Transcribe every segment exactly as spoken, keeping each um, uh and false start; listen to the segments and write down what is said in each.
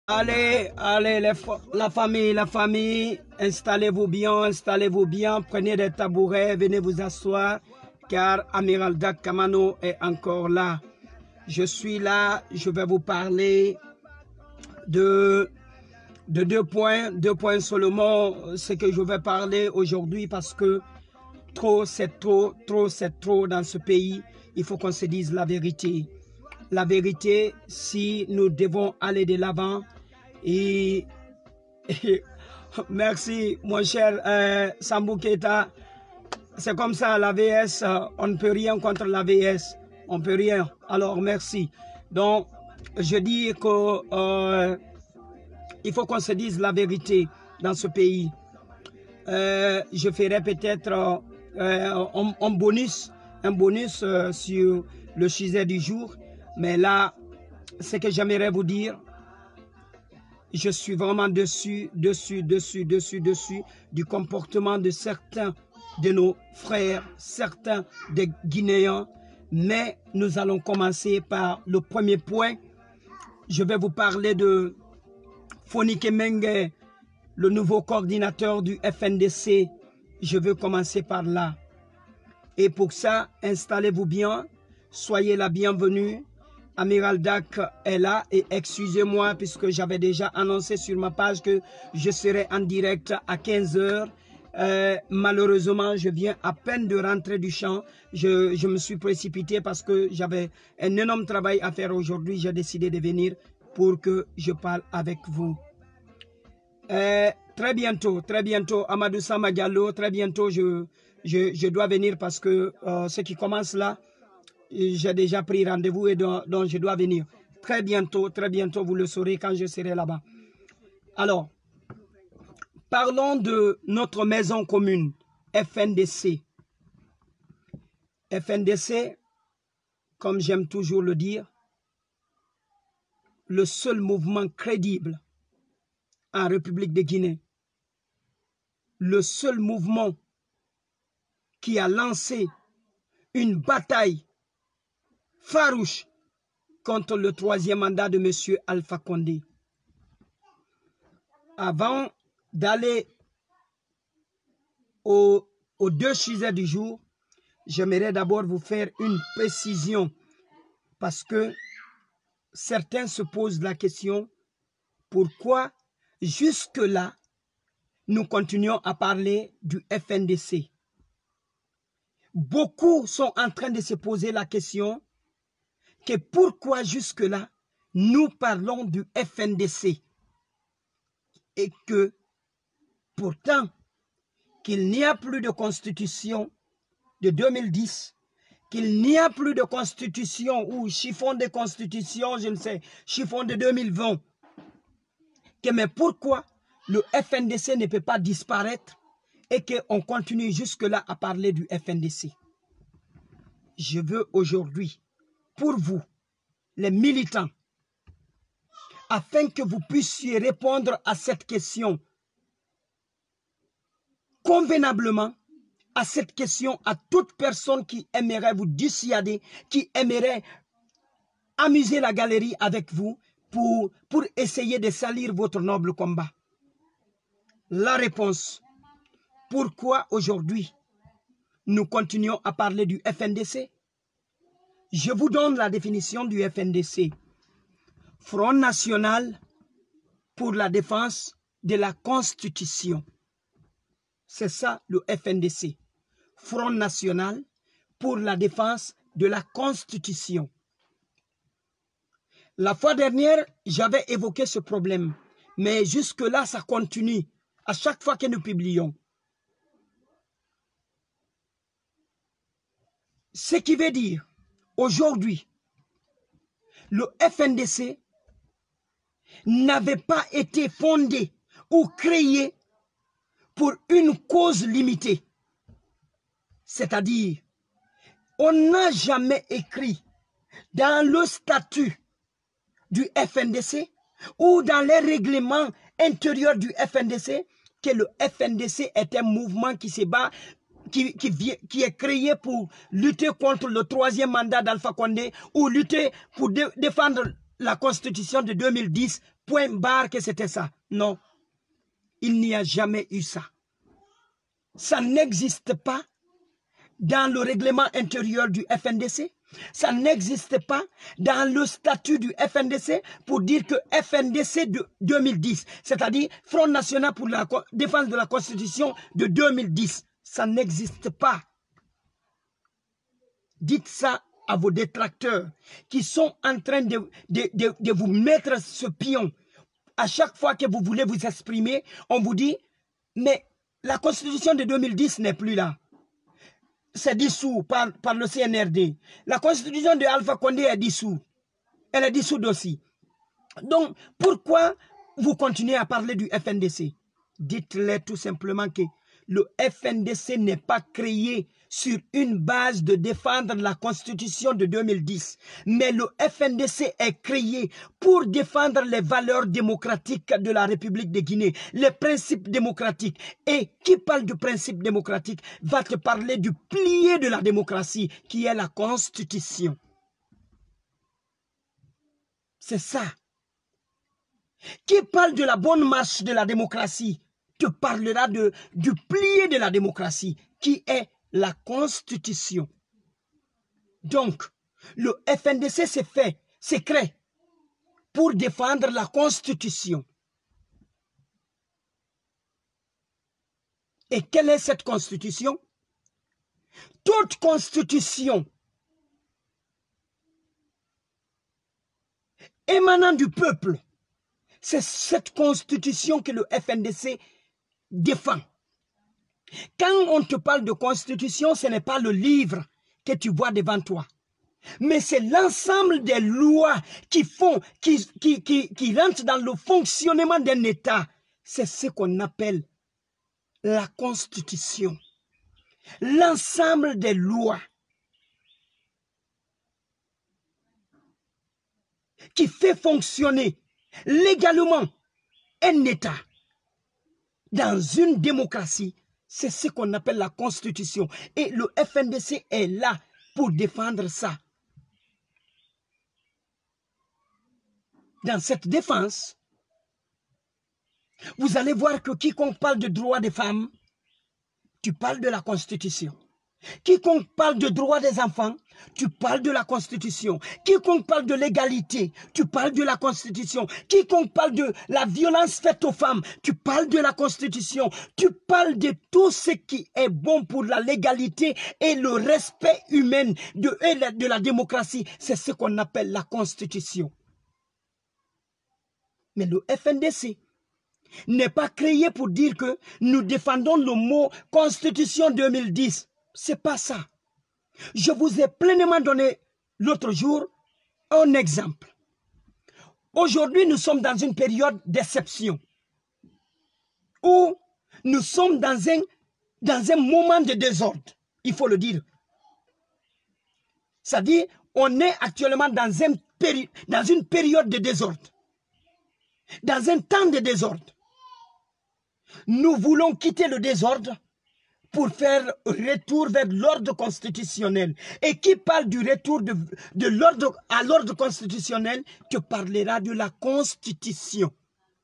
Allez, allez, les la famille, la famille, installez-vous bien, installez-vous bien, prenez des tabourets, venez vous asseoir, car Amiral Dak Kamano est encore là. Je suis là, je vais vous parler de, de deux points, deux points seulement, ce que je vais parler aujourd'hui, parce que trop c'est trop, trop c'est trop dans ce pays. Il faut qu'on se dise la vérité. La vérité, si nous devons aller de l'avant. Et, et merci mon cher euh, Sambou Keita. C'est comme ça, la V S, euh, on ne peut rien contre la V S. On ne peut rien. Alors merci. Donc, je dis que euh, il faut qu'on se dise la vérité dans ce pays. Euh, je ferai peut-être euh, un, un bonus, un bonus euh, sur le sujet du jour. Mais là, ce que j'aimerais vous dire, je suis vraiment dessus, dessus, dessus, dessus, dessus du comportement de certains de nos frères, certains des Guinéens. Mais nous allons commencer par le premier point. Je vais vous parler de Fonike Mengue, le nouveau coordinateur du F N D C. Je veux commencer par là. Et pour ça, installez-vous bien, soyez la bienvenue. Amiral Dak est là et excusez-moi puisque j'avais déjà annoncé sur ma page que je serai en direct à quinze heures. Euh, malheureusement, je viens à peine de rentrer du champ. Je, je me suis précipité parce que j'avais un énorme travail à faire aujourd'hui. J'ai décidé de venir pour que je parle avec vous. Euh, très bientôt, très bientôt, Amadou Sama Diallo, très bientôt, je, je, je dois venir parce que euh, ce qui commence là, j'ai déjà pris rendez-vous et donc, donc je dois venir. Très bientôt, très bientôt, vous le saurez quand je serai là-bas. Alors, parlons de notre maison commune, F N D C. F N D C, comme j'aime toujours le dire, le seul mouvement crédible en République de Guinée, le seul mouvement qui a lancé une bataille farouche contre le troisième mandat de M. Alpha Condé. Avant d'aller aux, aux deux sujets du jour, j'aimerais d'abord vous faire une précision parce que certains se posent la question pourquoi jusque-là nous continuons à parler du F N D C. Beaucoup sont en train de se poser la question que pourquoi jusque-là, nous parlons du F N D C et que pourtant qu'il n'y a plus de constitution de deux mille dix, qu'il n'y a plus de constitution ou chiffon de constitution, je ne sais, chiffon de deux mille vingt, que mais pourquoi le F N D C ne peut pas disparaître et qu'on continue jusque-là à parler du F N D C. Je veux aujourd'hui pour vous, les militants, afin que vous puissiez répondre à cette question convenablement, à cette question à toute personne qui aimerait vous dissuader, qui aimerait amuser la galerie avec vous pour, pour essayer de salir votre noble combat. La réponse, pourquoi aujourd'hui nous continuons à parler du F N D C? Je vous donne la définition du F N D C. Front national pour la défense de la Constitution. C'est ça le F N D C. Front national pour la défense de la Constitution. La fois dernière, j'avais évoqué ce problème. Mais jusque-là, ça continue. À chaque fois que nous publions. Ce qui veut dire aujourd'hui, le F N D C n'avait pas été fondé ou créé pour une cause limitée. C'est-à-dire, on n'a jamais écrit dans le statut du F N D C ou dans les règlements intérieurs du F N D C que le F N D C est un mouvement qui se bat, Qui, qui, qui est créé pour lutter contre le troisième mandat d'Alpha Condé ou lutter pour dé, défendre la constitution de deux mille dix point barre que c'était ça. Non, il n'y a jamais eu ça. Ça n'existe pas dans le règlement intérieur du F N D C. Ça n'existe pas dans le statut du F N D C pour dire que F N D C de deux mille dix, c'est-à-dire Front National pour la défense de la Constitution de deux mille dix, ça n'existe pas. Dites ça à vos détracteurs qui sont en train de, de, de, de vous mettre ce pion. À chaque fois que vous voulez vous exprimer, on vous dit, mais la Constitution de deux mille dix n'est plus là. C'est dissous par, par le C N R D. La constitution de Alpha Condé est dissoute. Elle est dissoute aussi. Donc, pourquoi vous continuez à parler du F N D C? Dites-leur tout simplement que le F N D C n'est pas créé sur une base de défendre la constitution de deux mille dix. Mais le F N D C est créé pour défendre les valeurs démocratiques de la République de Guinée, les principes démocratiques. Et qui parle du principe démocratique va te parler du pilier de la démocratie, qui est la constitution. C'est ça. Qui parle de la bonne marche de la démocratie te parlera de, du pilier de la démocratie, qui est la Constitution. Donc, le F N D C s'est fait, s'est créé pour défendre la Constitution. Et quelle est cette Constitution? Toute Constitution émanant du peuple, c'est cette Constitution que le F N D C défend. Quand on te parle de constitution, ce n'est pas le livre que tu vois devant toi. Mais c'est l'ensemble des lois qui font, qui, qui, qui, qui rentrent dans le fonctionnement d'un État. C'est ce qu'on appelle la constitution. L'ensemble des lois qui fait fonctionner légalement un État dans une démocratie. C'est ce qu'on appelle la Constitution. Et le F N D C est là pour défendre ça. Dans cette défense, vous allez voir que quiconque parle de droits des femmes, tu parles de la Constitution. Quiconque parle de droits des enfants, tu parles de la Constitution. Quiconque parle de l'égalité, tu parles de la Constitution. Quiconque parle de la violence faite aux femmes, tu parles de la Constitution. Tu parles de tout ce qui est bon pour la légalité et le respect humain de, et de la démocratie. C'est ce qu'on appelle la Constitution. Mais le F N D C n'est pas créé pour dire que nous défendons le mot Constitution deux mille dix. C'est pas ça. Je vous ai pleinement donné l'autre jour un exemple. Aujourd'hui, nous sommes dans une période d'exception où nous sommes dans un, dans un moment de désordre, il faut le dire. C'est-à-dire, on est actuellement dans, un péri dans une période de désordre, dans un temps de désordre. Nous voulons quitter le désordre pour faire retour vers l'ordre constitutionnel. Et qui parle du retour de, de l'ordre à l'ordre constitutionnel te parlera de la Constitution.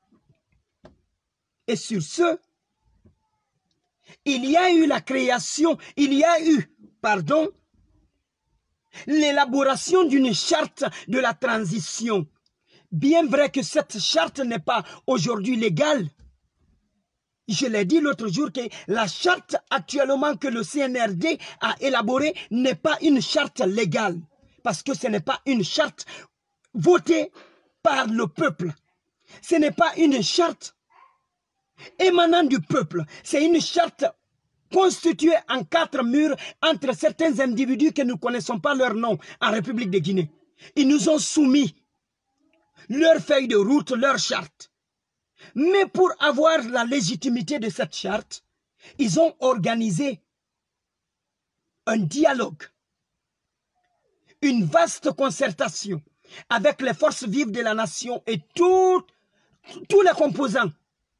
Et sur ce, il y a eu la création, il y a eu, pardon, l'élaboration d'une charte de la transition. Bien vrai que cette charte n'est pas aujourd'hui légale. Je l'ai dit l'autre jour que la charte actuellement que le C N R D a élaborée n'est pas une charte légale. Parce que ce n'est pas une charte votée par le peuple. Ce n'est pas une charte émanant du peuple. C'est une charte constituée en quatre murs entre certains individus que nous ne connaissons pas leur nom en République de Guinée. Ils nous ont soumis leur feuille de route, leur charte. Mais pour avoir la légitimité de cette charte, ils ont organisé un dialogue, une vaste concertation avec les forces vives de la nation et tout, tous les composants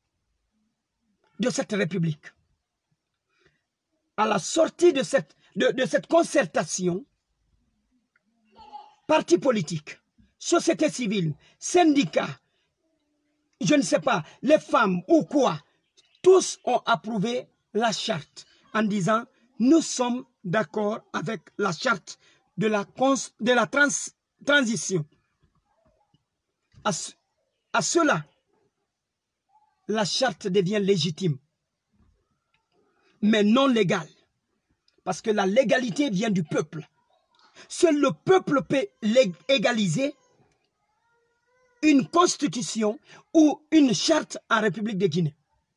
de cette République. À la sortie de cette, de, de cette concertation, partis politiques, société civile, syndicats, je ne sais pas, les femmes ou quoi, tous ont approuvé la charte en disant nous sommes d'accord avec la charte de la, cons, de la trans, transition. À, ce, à cela, la charte devient légitime, mais non légale. Parce que la légalité vient du peuple. Seul le peuple peut légaliser une constitution ou une charte en République de Guinée.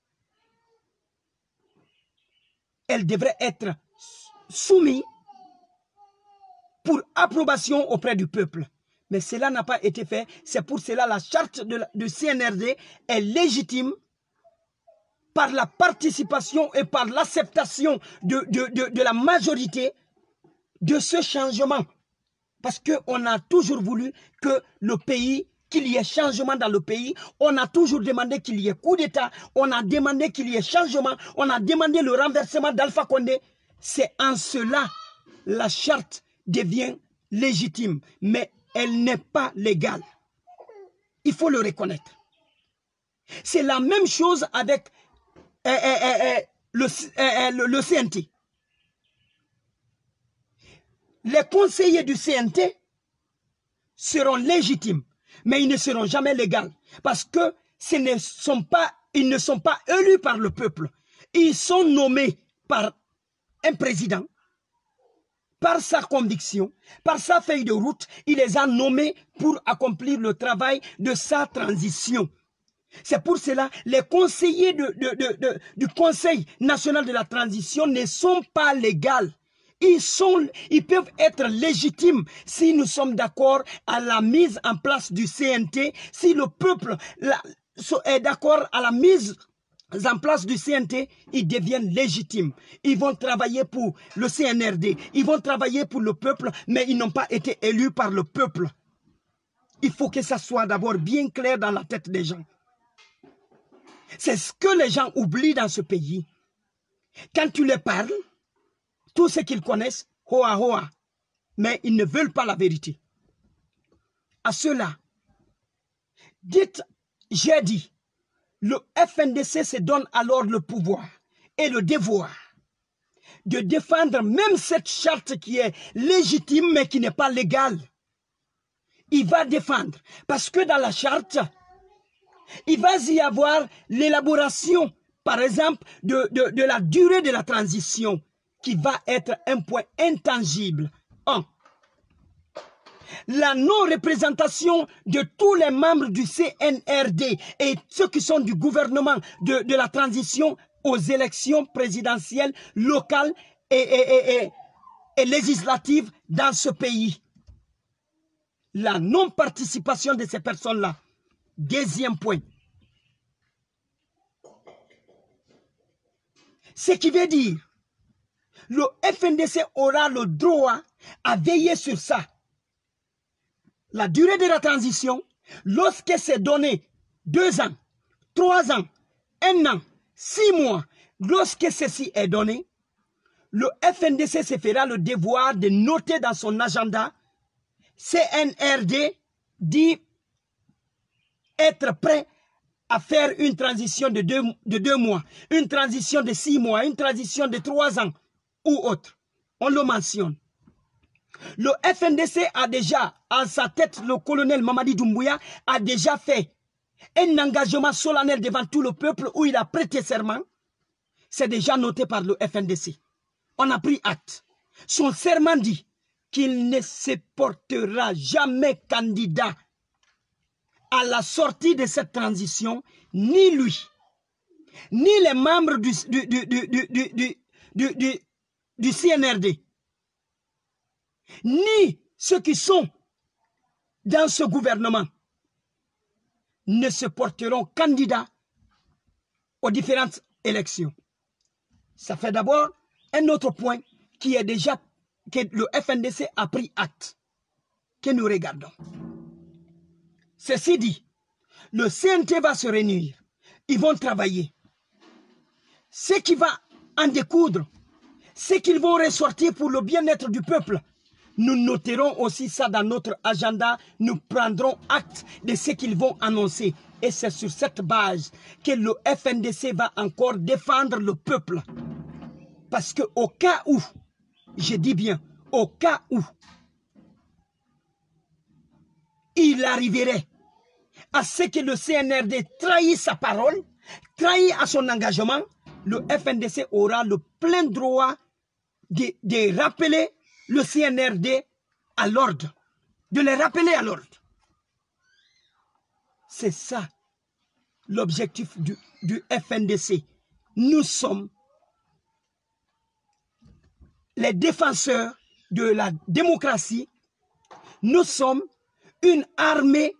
Elle devrait être soumise pour approbation auprès du peuple. Mais cela n'a pas été fait. C'est pour cela que la charte de la, du C N R D est légitime par la participation et par l'acceptation de, de, de, de la majorité de ce changement. Parce qu'on a toujours voulu que le pays, qu'il y ait changement dans le pays. On a toujours demandé qu'il y ait coup d'État. On a demandé qu'il y ait changement. On a demandé le renversement d'Alpha Condé. C'est en cela la charte devient légitime. Mais elle n'est pas légale. Il faut le reconnaître. C'est la même chose avec euh, euh, euh, le, euh, le, le C N T. Les conseillers du C N T seront légitimes, mais ils ne seront jamais légaux. Parce que ce ne sont pas, ils ne sont pas élus par le peuple. Ils sont nommés par un président, par sa conviction, par sa feuille de route. Il les a nommés pour accomplir le travail de sa transition. C'est pour cela que les conseillers de, de, de, de, du Conseil national de la transition ne sont pas légaux. Ils, sont, ils peuvent être légitimes si nous sommes d'accord à la mise en place du C N T, si le peuple la, est d'accord à la mise en place du C N T, ils deviennent légitimes. Ils vont travailler pour le C N R D, ils vont travailler pour le peuple, mais ils n'ont pas été élus par le peuple. Il faut que ça soit d'abord bien clair dans la tête des gens. C'est ce que les gens oublient dans ce pays. Quand tu les parles, tout ce qu'ils connaissent, hoa hoa, mais ils ne veulent pas la vérité. À cela, dites, j'ai dit, le F N D C se donne alors le pouvoir et le devoir de défendre même cette charte qui est légitime mais qui n'est pas légale. Il va défendre parce que dans la charte, il va y avoir l'élaboration, par exemple, de, de, de la durée de la transition qui va être un point intangible. Un, la non-représentation de tous les membres du C N R D et ceux qui sont du gouvernement de, de la transition aux élections présidentielles, locales et, et, et, et, et législatives dans ce pays. La non-participation de ces personnes-là. Deuxième point. Ce qui veut dire, le F N D C aura le droit à veiller sur ça. La durée de la transition, lorsque c'est donné deux ans, trois ans, un an, six mois, lorsque ceci est donné, le F N D C se fera le devoir de noter dans son agenda C N R D dit être prêt à faire une transition de deux, de deux mois, une transition de six mois, une transition de trois ans ou autre. On le mentionne. Le F N D C a déjà, à sa tête, le colonel Mamadi Doumbouya a déjà fait un engagement solennel devant tout le peuple où il a prêté serment. C'est déjà noté par le F N D C. On a pris acte. Son serment dit qu'il ne se portera jamais candidat à la sortie de cette transition, ni lui, ni les membres du, du, du, du, du, du, du, du, du C N R D, ni ceux qui sont dans ce gouvernement, ne se porteront candidats aux différentes élections. Ça fait d'abord un autre point qui est déjà que le F N D C a pris acte, que nous regardons. Ceci dit, le C N T va se réunir, ils vont travailler. Ce qui va en découdre, ce qu'ils vont ressortir pour le bien-être du peuple, nous noterons aussi ça dans notre agenda, nous prendrons acte de ce qu'ils vont annoncer. Et c'est sur cette base que le F N D C va encore défendre le peuple. Parce que au cas où, je dis bien, au cas où, il arriverait à ce que le C N R D trahisse sa parole, trahisse à son engagement, le F N D C aura le plein droit de, de rappeler le C N R D à l'ordre, de les rappeler à l'ordre. C'est ça l'objectif du, du F N D C. Nous sommes les défenseurs de la démocratie. Nous sommes une armée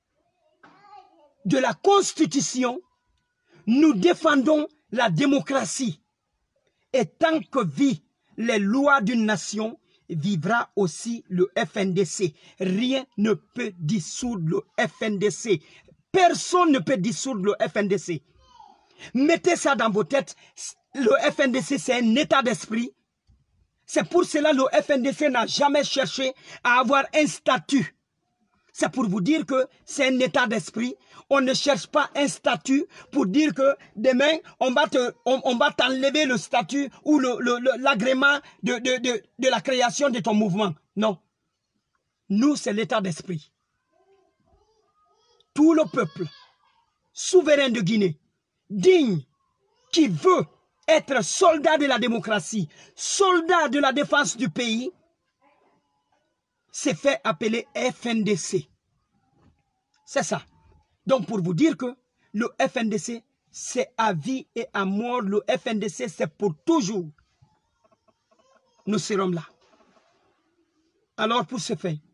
de la Constitution. Nous défendons la démocratie. Et tant que vit les lois d'une nation, vivra aussi le F N D C. Rien ne peut dissoudre le F N D C. Personne ne peut dissoudre le F N D C. Mettez ça dans vos têtes. Le F N D C, c'est un état d'esprit. C'est pour cela que le F N D C n'a jamais cherché à avoir un statut. C'est pour vous dire que c'est un état d'esprit. On ne cherche pas un statut pour dire que demain, on va te, on, on va t'enlever le statut ou l'agrément de, de, de, de la création de ton mouvement. Non. Nous, c'est l'état d'esprit. Tout le peuple souverain de Guinée, digne, qui veut être soldat de la démocratie, soldat de la défense du pays, s'est fait appeler F N D C. C'est ça. Donc pour vous dire que le F N D C, c'est à vie et à mort. Le F N D C, c'est pour toujours. Nous serons là. Alors pour ce fait,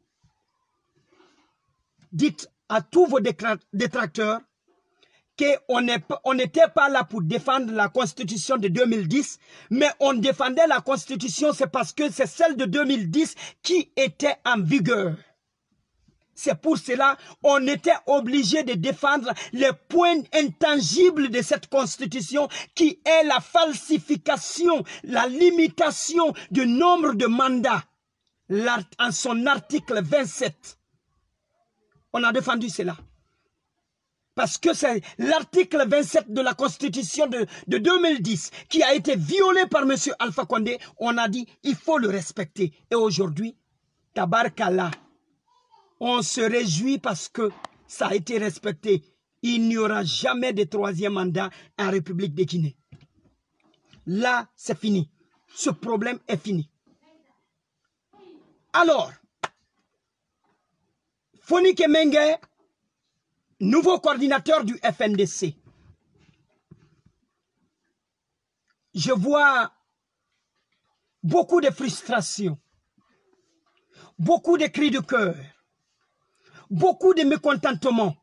dites à tous vos détracteurs qu'on n'était pas là pour défendre la Constitution de deux mille dix, mais on défendait la Constitution, c'est parce que c'est celle de deux mille dix qui était en vigueur. C'est pour cela qu'on était obligé de défendre les points intangibles de cette Constitution qui est la falsification, la limitation du nombre de mandats en son article vingt-sept. On a défendu cela. Parce que c'est l'article vingt-sept de la Constitution de, de deux mille dix qui a été violé par M. Alpha Condé. On a dit il faut le respecter. Et aujourd'hui, Tabarkala, on se réjouit parce que ça a été respecté. Il n'y aura jamais de troisième mandat en République de Guinée. Là, c'est fini. Ce problème est fini. Alors, Fonike Mengue, nouveau coordinateur du F N D C. Je vois beaucoup de frustration, beaucoup de cris de cœur, beaucoup de mécontentement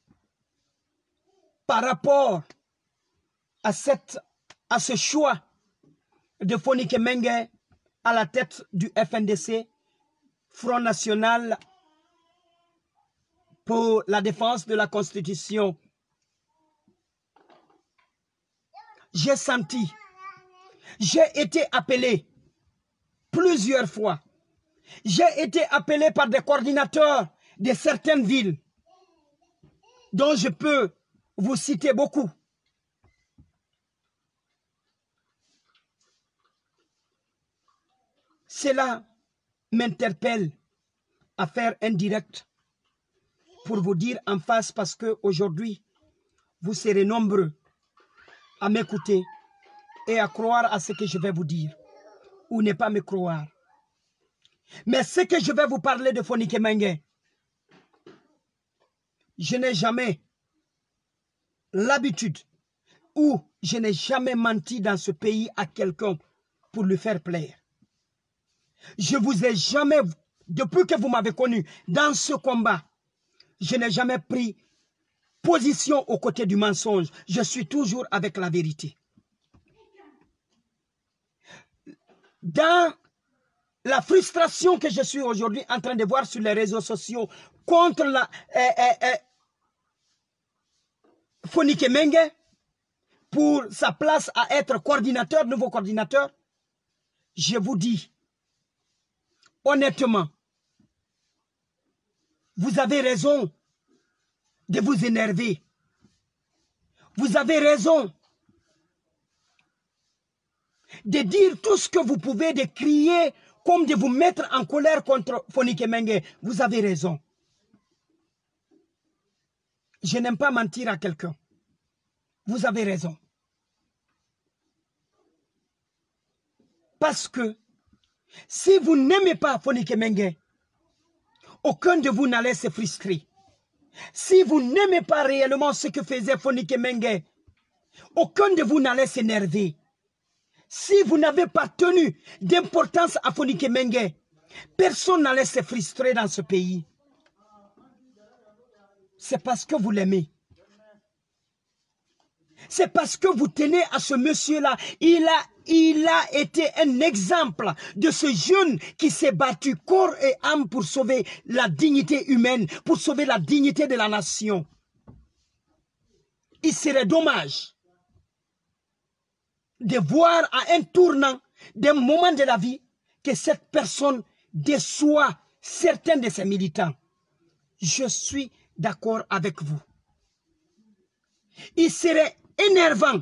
par rapport à, cette, à ce choix de Fonike Mengue à la tête du F N D C, Front National pour la défense de la Constitution. J'ai senti, j'ai été appelé plusieurs fois. J'ai été appelé par des coordinateurs de certaines villes, dont je peux vous citer beaucoup. Cela m'interpelle à faire un direct pour vous dire en face, parce qu'aujourd'hui, vous serez nombreux à m'écouter et à croire à ce que je vais vous dire, ou ne pas me croire. Mais ce que je vais vous parler de Fonike Mengue, je n'ai jamais l'habitude, ou je n'ai jamais menti dans ce pays à quelqu'un pour lui faire plaire. Je vous ai jamais, depuis que vous m'avez connu dans ce combat, je n'ai jamais pris position aux côtés du mensonge. Je suis toujours avec la vérité. Dans la frustration que je suis aujourd'hui en train de voir sur les réseaux sociaux contre la eh, eh, eh, Fonike Mengue pour sa place à être coordinateur, nouveau coordinateur, je vous dis honnêtement, vous avez raison de vous énerver. Vous avez raison de dire tout ce que vous pouvez, de crier comme de vous mettre en colère contre Fonike Mengue. Vous avez raison. Je n'aime pas mentir à quelqu'un. Vous avez raison. Parce que si vous n'aimez pas Fonike Mengue, aucun de vous n'allait se frustrer. Si vous n'aimez pas réellement ce que faisait Fonike Mengue, aucun de vous n'allait s'énerver. Si vous n'avez pas tenu d'importance à Fonike Mengue, personne n'allait se frustrer dans ce pays. C'est parce que vous l'aimez. C'est parce que vous tenez à ce monsieur-là. Il a, il a été un exemple de ce jeune qui s'est battu corps et âme pour sauver la dignité humaine, pour sauver la dignité de la nation. Il serait dommage de voir à un tournant d'un moment de la vie que cette personne déçoit certains de ses militants. Je suis d'accord avec vous. Il serait énervant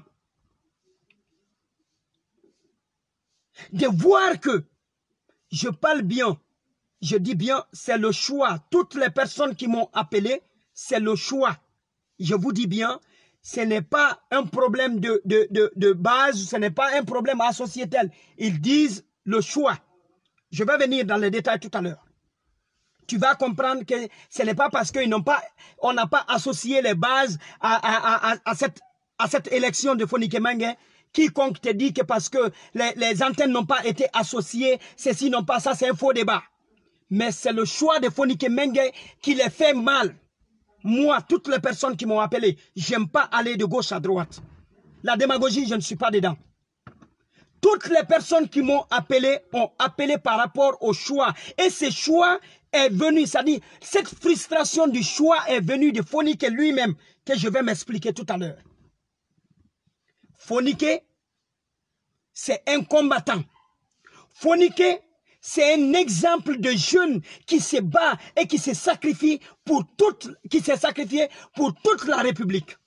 de voir que, je parle bien, je dis bien, c'est le choix. Toutes les personnes qui m'ont appelé, c'est le choix. Je vous dis bien, ce n'est pas un problème de, de, de, de base, ce n'est pas un problème associétal. Ils disent le choix. Je vais venir dans les détails tout à l'heure. Tu vas comprendre que ce n'est pas parce qu'ils n'ont pas, on n'a pas associé les bases à, à, à, à, cette, à cette élection de Fonike Mengue. Quiconque te dit que parce que les, les antennes n'ont pas été associées, ceci n'ont pas, ça c'est un faux débat. Mais c'est le choix de Fonike Mengue qui les fait mal. Moi, toutes les personnes qui m'ont appelé, j'aime pas aller de gauche à droite. La démagogie, je ne suis pas dedans. Toutes les personnes qui m'ont appelé ont appelé par rapport au choix. Et ce choix est venu, c'est-à-dire cette frustration du choix est venue de Fonike lui-même, que je vais m'expliquer tout à l'heure. Fonike, c'est un combattant. Fonike, c'est un exemple de jeune qui se bat et qui se sacrifie pour toute, qui s'est sacrifié pour toute la République.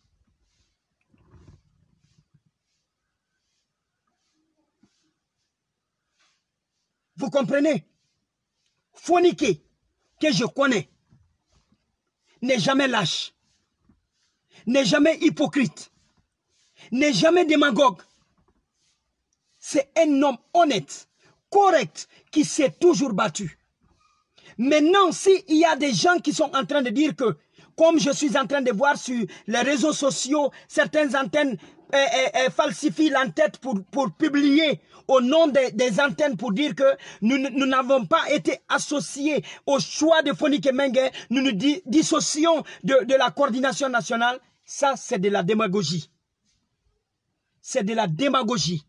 Vous comprenez? Fonike, que je connais, n'est jamais lâche, n'est jamais hypocrite, n'est jamais démagogue. C'est un homme honnête, correct, qui s'est toujours battu. Maintenant, s'il y a des gens qui sont en train de dire que, comme je suis en train de voir sur les réseaux sociaux, certaines antennes euh, euh, euh, falsifient l'entête pour, pour publier au nom des, des antennes pour dire que nous n'avons pas été associés au choix de Fonike Mengue, nous nous di dissocions de, de la coordination nationale. Ça, c'est de la démagogie. C'est de la démagogie.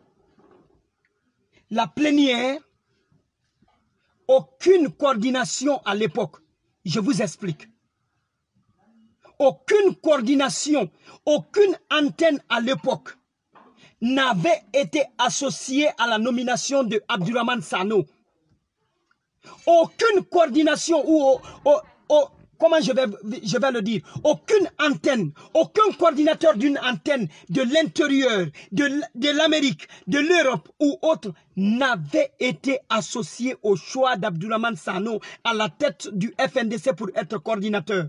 La plénière, aucune coordination à l'époque. Je vous explique. Aucune coordination, aucune antenne à l'époque n'avait été associée à la nomination de Abdourahmane Sano. Aucune coordination ou au, au, au, comment je vais, je vais le dire, aucune antenne, aucun coordinateur d'une antenne de l'intérieur, de, de l'Amérique, de l'Europe ou autre n'avait été associé au choix d'Abdourahmane Sano à la tête du F N D C pour être coordinateur.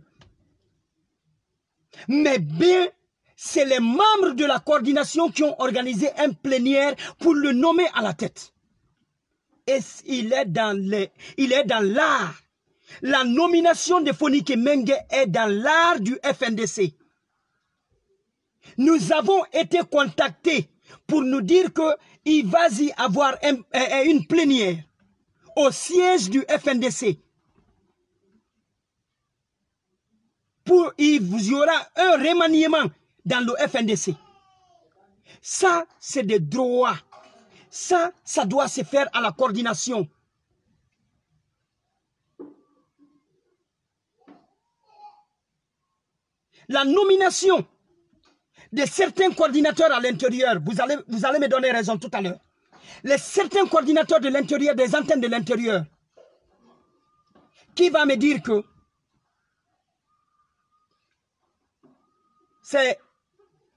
Mais bien, c'est les membres de la coordination qui ont organisé un plénière pour le nommer à la tête. Et il est dans les, il est dans l'art. La nomination de Fonike Mengue est dans l'art du F N D C. Nous avons été contactés pour nous dire qu'il va y avoir un, un, une plénière au siège du F N D C. Pour, il y aura un remaniement dans le F N D C. Ça, c'est des droits. Ça, ça doit se faire à la coordination. La nomination de certains coordinateurs à l'intérieur, vous allez, vous allez me donner raison tout à l'heure. Les certains coordinateurs de l'intérieur, des antennes de l'intérieur, qui va me dire que c'est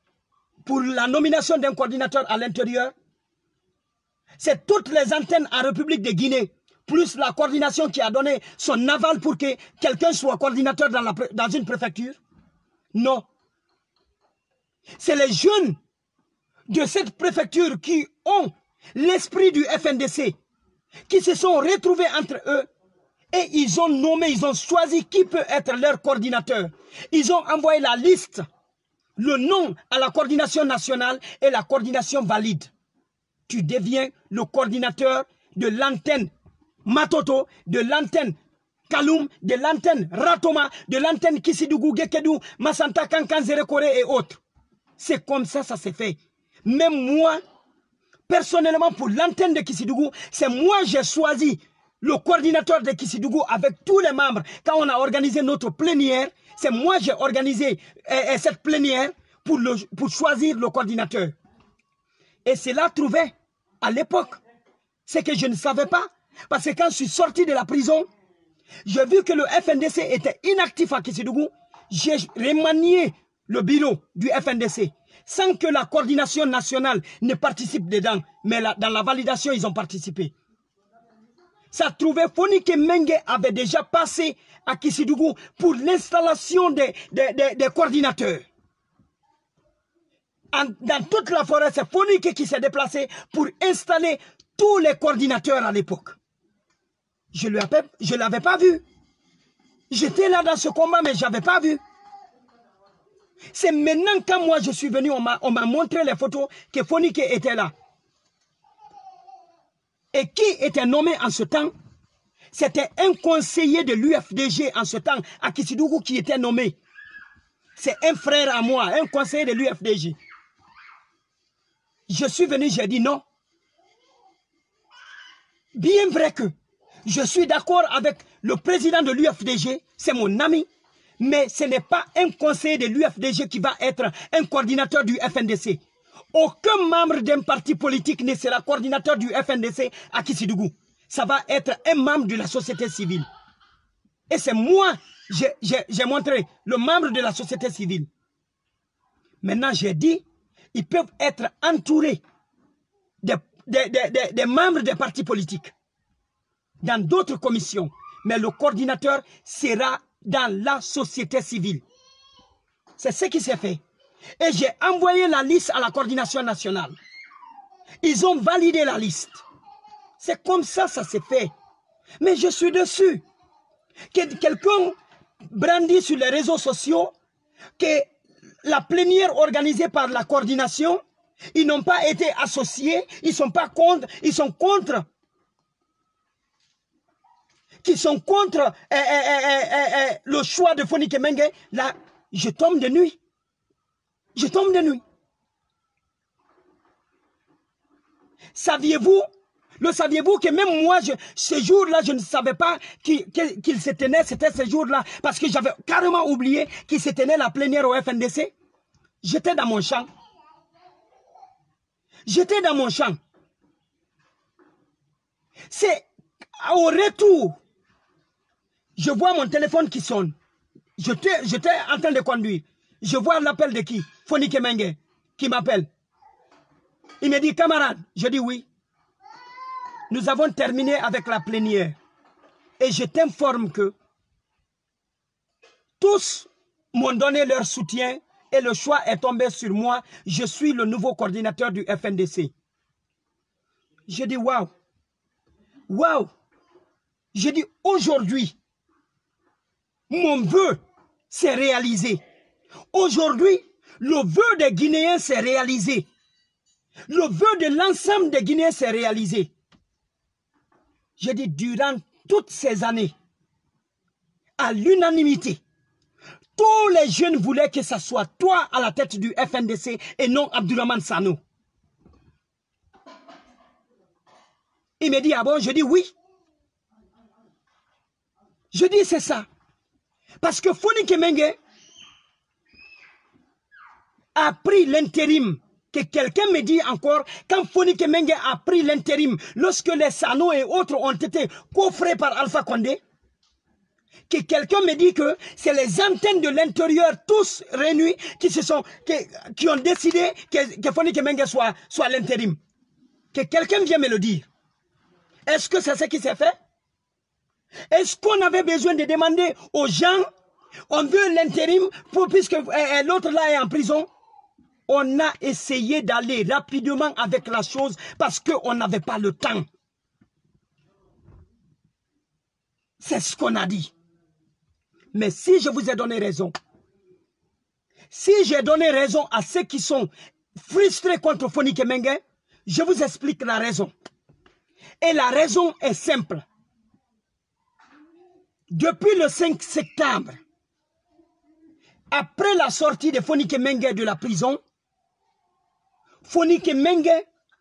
pour la nomination d'un coordinateur à l'intérieur, c'est toutes les antennes en République de Guinée, plus la coordination qui a donné son aval pour que quelqu'un soit coordinateur dans, la, dans une préfecture? Non. C'est les jeunes de cette préfecture qui ont l'esprit du F N D C, qui se sont retrouvés entre eux et ils ont nommé, ils ont choisi qui peut être leur coordinateur. Ils ont envoyé la liste, le nom à la coordination nationale et la coordination valide. Tu deviens le coordinateur de l'antenne Matoto, de l'antenne Kaloum, de l'antenne Ratoma, de l'antenne Kissidougou, Gekedou, Massanta, Kankan, Zerekore et autres. C'est comme ça, ça s'est fait. Même moi, personnellement, pour l'antenne de Kissidougou, c'est moi j'ai choisi le coordinateur de Kissidougou avec tous les membres. Quand on a organisé notre plénière, c'est moi j'ai organisé euh, cette plénière pour, le, pour choisir le coordinateur. Et cela trouvait à l'époque. C'est que je ne savais pas. Parce que quand je suis sorti de la prison, j'ai vu que le F N D C était inactif à Kissidougou. J'ai remanié le bureau du F N D C sans que la coordination nationale ne participe dedans. Mais la, dans la validation, ils ont participé. Ça trouvait Fonike Mengue avait déjà passé à Kissidougou pour l'installation des, des, des, des coordinateurs. En, dans toute la forêt, c'est Fonike qui s'est déplacé pour installer tous les coordinateurs à l'époque. Je ne l'avais pas vu. J'étais là dans ce combat, mais je n'avais pas vu. C'est maintenant quand moi je suis venu, on m'a montré les photos que Fonike était là. Et qui était nommé en ce temps? C'était un conseiller de l'U F D G en ce temps, à Kissidougou, qui était nommé. C'est un frère à moi, un conseiller de l'U F D G. Je suis venu, j'ai dit non. Bien vrai que je suis d'accord avec le président de l'U F D G, c'est mon ami, mais ce n'est pas un conseiller de l'U F D G qui va être un coordinateur du F N D C. Aucun membre d'un parti politique ne sera coordinateur du F N D C à Kissidougou. Ça va être un membre de la société civile. Et c'est moi, j'ai montré le membre de la société civile. Maintenant, j'ai dit, ils peuvent être entourés des, des, des, des, des membres des partis politiques dans d'autres commissions. Mais le coordinateur sera dans la société civile. C'est ce qui s'est fait. Et j'ai envoyé la liste à la coordination nationale. Ils ont validé la liste. C'est comme ça, ça s'est fait. Mais je suis dessus. Que quelqu'un brandit sur les réseaux sociaux que la plénière organisée par la coordination, ils n'ont pas été associés, ils sont pas contre, ils sont contre. Qui sont contre euh, euh, euh, euh, le choix de Fonike Mengue. Là, je tombe de nuit. Je tombe de nuit. Saviez-vous, le saviez-vous que même moi, je, ce jour-là, je ne savais pas qu'il qu'il, qu'il se tenait, c'était ce jour-là, parce que j'avais carrément oublié qu'il se tenait la plénière au F N D C. J'étais dans mon champ. J'étais dans mon champ. C'est au retour, je vois mon téléphone qui sonne. J'étais en train de conduire. Je vois l'appel de qui? Fonike Mengue, qui m'appelle. Il me dit, camarade, je dis oui. Nous avons terminé avec la plénière. Et je t'informe que tous m'ont donné leur soutien et le choix est tombé sur moi. Je suis le nouveau coordinateur du F N D C. Je dis, waouh. Waouh. Je dis, aujourd'hui, mon vœu s'est réalisé. Aujourd'hui, le vœu des Guinéens s'est réalisé. Le vœu de l'ensemble des Guinéens s'est réalisé. Je dis, durant toutes ces années, à l'unanimité, tous les jeunes voulaient que ce soit toi à la tête du F N D C et non Abdourahmane Sano. Il me dit, ah bon? Je dis oui. Je dis, c'est ça. Parce que Fonike Mengue a pris l'intérim. Que quelqu'un me dit encore, quand Fonike Mengue a pris l'intérim, lorsque les Sano et autres ont été coffrés par Alpha Condé, que quelqu'un me dit que c'est les antennes de l'intérieur, tous réunis, qui se sont, qui, qui ont décidé que, que Fonik Mengue soit, soit l'intérim. Que quelqu'un vienne me le dire. Est-ce que c'est ce qui s'est fait? Est-ce qu'on avait besoin de demander aux gens, on veut l'intérim, puisque euh, l'autre là est en prison? On a essayé d'aller rapidement avec la chose parce qu'on n'avait pas le temps. C'est ce qu'on a dit. Mais si je vous ai donné raison, si j'ai donné raison à ceux qui sont frustrés contre Fonik Mengue, je vous explique la raison. Et la raison est simple. Depuis le cinq septembre, après la sortie de Fonik Mengue de la prison, Fonik Mengue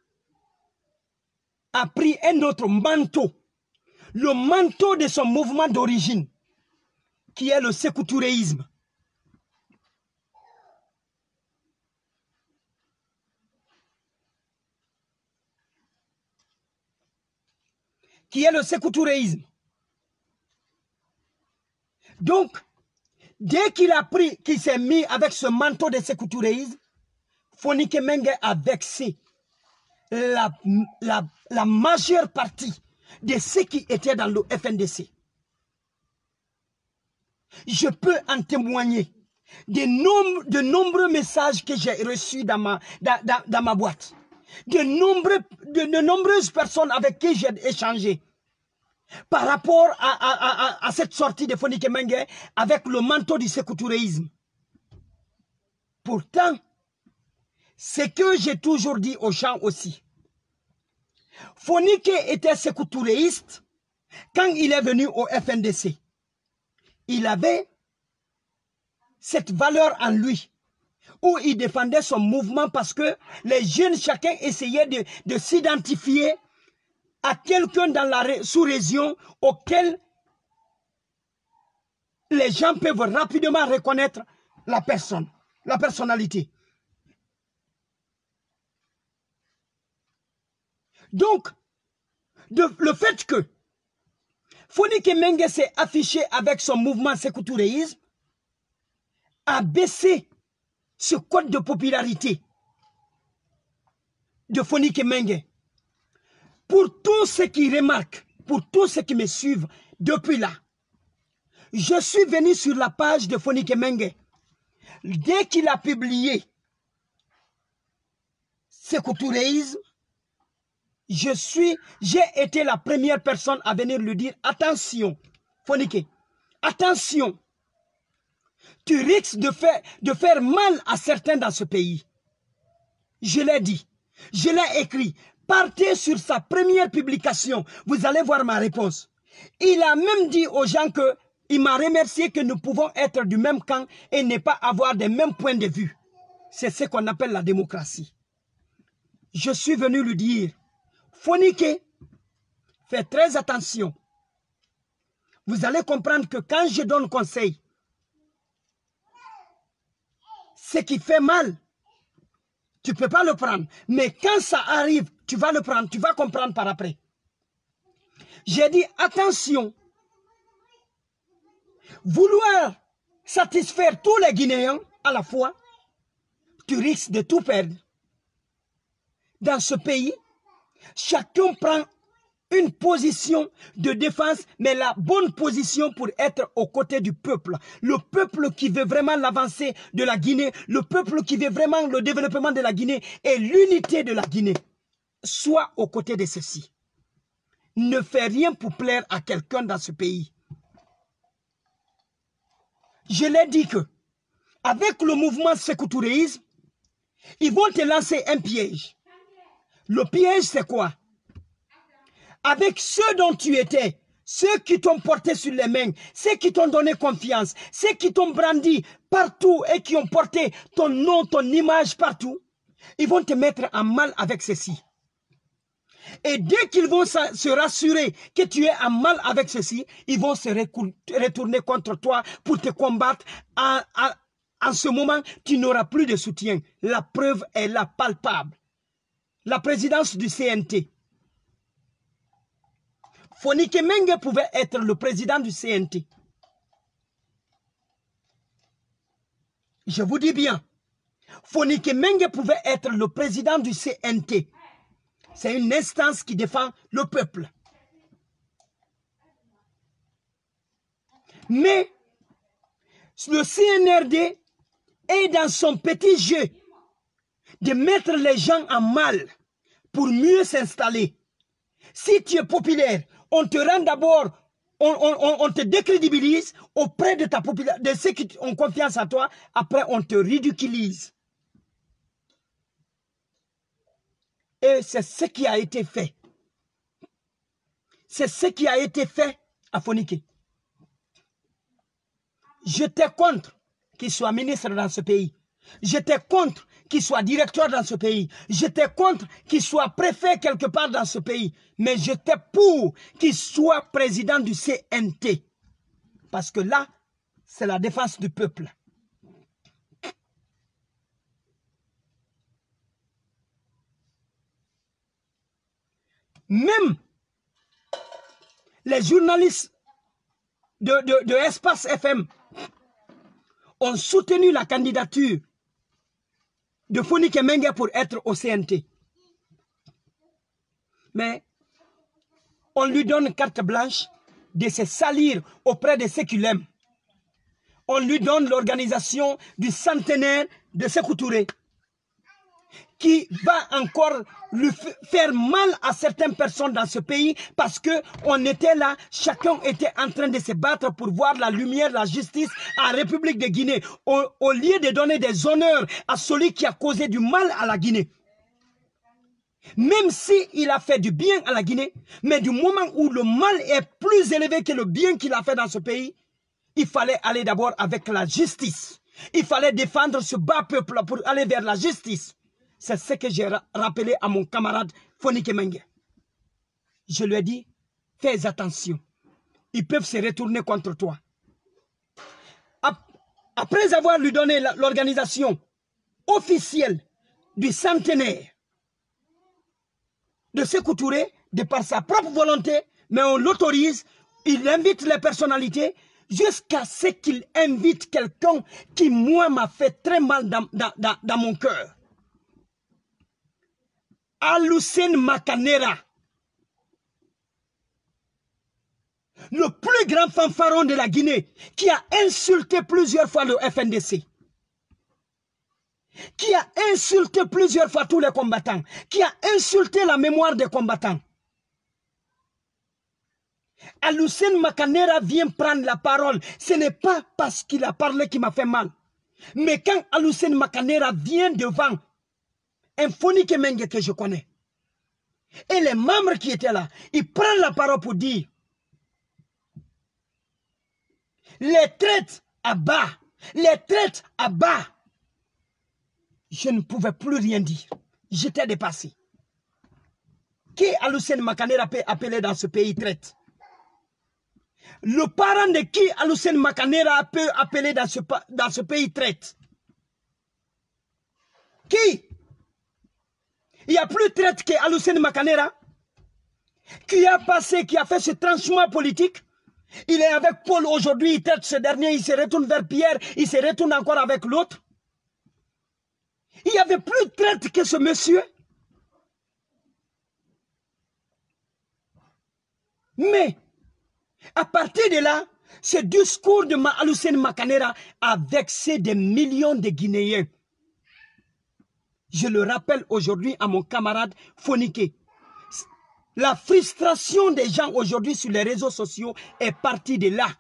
a pris un autre manteau, le manteau de son mouvement d'origine, qui est le sécoutouréisme. Qui est le sécoutouréisme. Donc, dès qu'il a pris, qu'il s'est mis avec ce manteau de sécoutouréisme, Fonik Mengue a vexé la, la, la majeure partie de ceux qui étaient dans le F N D C. Je peux en témoigner de, nom, de nombreux messages que j'ai reçus dans ma, dans, dans, dans ma boîte. De, nombreux, de, de nombreuses personnes avec qui j'ai échangé par rapport à, à, à, à cette sortie de Fonik Mengue avec le manteau du sécoutouréisme. Pourtant, ce que j'ai toujours dit aux gens aussi, Fonik était sécoutouréiste quand il est venu au F N D C. Il avait cette valeur en lui, où il défendait son mouvement parce que les jeunes, chacun essayait de, de s'identifier à quelqu'un dans la sous-région auquel les gens peuvent rapidement reconnaître la personne, la personnalité. Donc, de, le fait que Fonik Mengue s'est affiché avec son mouvement sécoutouréisme a baissé ce code de popularité de Fonik Mengue. Pour tous ceux qui remarquent, pour tous ceux qui me suivent depuis là, je suis venu sur la page de Fonik Mengue. Dès qu'il a publié sécoutouréisme, je suis, j'ai été la première personne à venir lui dire attention, Fonik, attention, tu risques de faire, de faire mal à certains dans ce pays. Je l'ai dit, je l'ai écrit. Partez sur sa première publication, vous allez voir ma réponse. Il a même dit aux gens que il m'a remercié que nous pouvons être du même camp et ne pas avoir des mêmes points de vue. C'est ce qu'on appelle la démocratie. Je suis venu lui dire, Fonik, faites très attention. Vous allez comprendre que quand je donne conseil, ce qui fait mal, tu ne peux pas le prendre. Mais quand ça arrive, tu vas le prendre, tu vas comprendre par après. J'ai dit, attention, vouloir satisfaire tous les Guinéens à la fois, tu risques de tout perdre. Dans ce pays, chacun prend une position de défense, mais la bonne position pour être aux côtés du peuple. Le peuple qui veut vraiment l'avancée de la Guinée, le peuple qui veut vraiment le développement de la Guinée et l'unité de la Guinée. Sois aux côtés de ceci. Ne fais rien pour plaire à quelqu'un dans ce pays. Je l'ai dit que, avec le mouvement sécoutouréisme, ils vont te lancer un piège. Le piège, c'est quoi? Avec ceux dont tu étais, ceux qui t'ont porté sur les mains, ceux qui t'ont donné confiance, ceux qui t'ont brandi partout et qui ont porté ton nom, ton image partout, ils vont te mettre en mal avec ceci. Et dès qu'ils vont se rassurer que tu es en mal avec ceci, ils vont se retourner contre toi pour te combattre. En, en, en ce moment, tu n'auras plus de soutien. La preuve est là, palpable. La présidence du C N T. Fonik Mengue pouvait être le président du C N T. Je vous dis bien, Fonike Mengue pouvait être le président du C N T. C'est une instance qui défend le peuple. Mais le C N R D est dans son petit jeu de mettre les gens en mal pour mieux s'installer. Si tu es populaire, on te rend d'abord, on, on, on te décrédibilise auprès de ta population, de ceux qui ont confiance en toi, après on te ridiculise. Et c'est ce qui a été fait. C'est ce qui a été fait à Fonike. J'étais contre qu'il soit ministre dans ce pays. J'étais contre qu'il soit directeur dans ce pays. J'étais contre qu'il soit préfet quelque part dans ce pays. Mais j'étais pour qu'il soit président du C N T. Parce que là, c'est la défense du peuple. Même les journalistes de, de, de Espace F M ont soutenu la candidature de Fonike Mengue pour être au C N T. Mais on lui donne carte blanche de se salir auprès de ceux qui l'aiment. On lui donne l'organisation du centenaire de Sékou Touré, qui va encore lui faire mal à certaines personnes dans ce pays parce qu'on était là, chacun était en train de se battre pour voir la lumière, la justice en République de Guinée, au, au lieu de donner des honneurs à celui qui a causé du mal à la Guinée. Même s'il a fait du bien à la Guinée, mais du moment où le mal est plus élevé que le bien qu'il a fait dans ce pays, il fallait aller d'abord avec la justice. Il fallait défendre ce bas peuple pour aller vers la justice. C'est ce que j'ai rappelé à mon camarade Fonike Mengue. Je lui ai dit, fais attention. Ils peuvent se retourner contre toi. Après avoir lui donné l'organisation officielle du centenaire de Sékou Touré, de par sa propre volonté, mais on l'autorise, il invite les personnalités jusqu'à ce qu'il invite quelqu'un qui, moi, m'a fait très mal dans, dans, dans, dans mon cœur. Alucene Makanera, le plus grand fanfaron de la Guinée, qui a insulté plusieurs fois le F N D C, qui a insulté plusieurs fois tous les combattants, qui a insulté la mémoire des combattants. Alucene Makanera vient prendre la parole. Ce n'est pas parce qu'il a parlé qui m'a fait mal. Mais quand Alucene Makanera vient devant un Fonike Mengue que je connais, et les membres qui étaient là, ils prennent la parole pour dire les traites à bas, les traites à bas. Je ne pouvais plus rien dire. J'étais dépassé. Qui Alucene Makanera peut appeler dans ce pays traite? Le parent de qui Alucene Makanera peut appeler dans ce, dans ce pays traite? Qui? Il n'y a plus de traite que Alucene Makanera, qui a passé, qui a fait ce tranchement politique. Il est avec Paul aujourd'hui, il traite ce dernier, il se retourne vers Pierre, il se retourne encore avec l'autre. Il n'y avait plus de traite que ce monsieur. Mais, à partir de là, ce discours de Alucene Makanera a vexé des millions de Guinéens. Je le rappelle aujourd'hui à mon camarade Fonike. La frustration des gens aujourd'hui sur les réseaux sociaux est partie de là.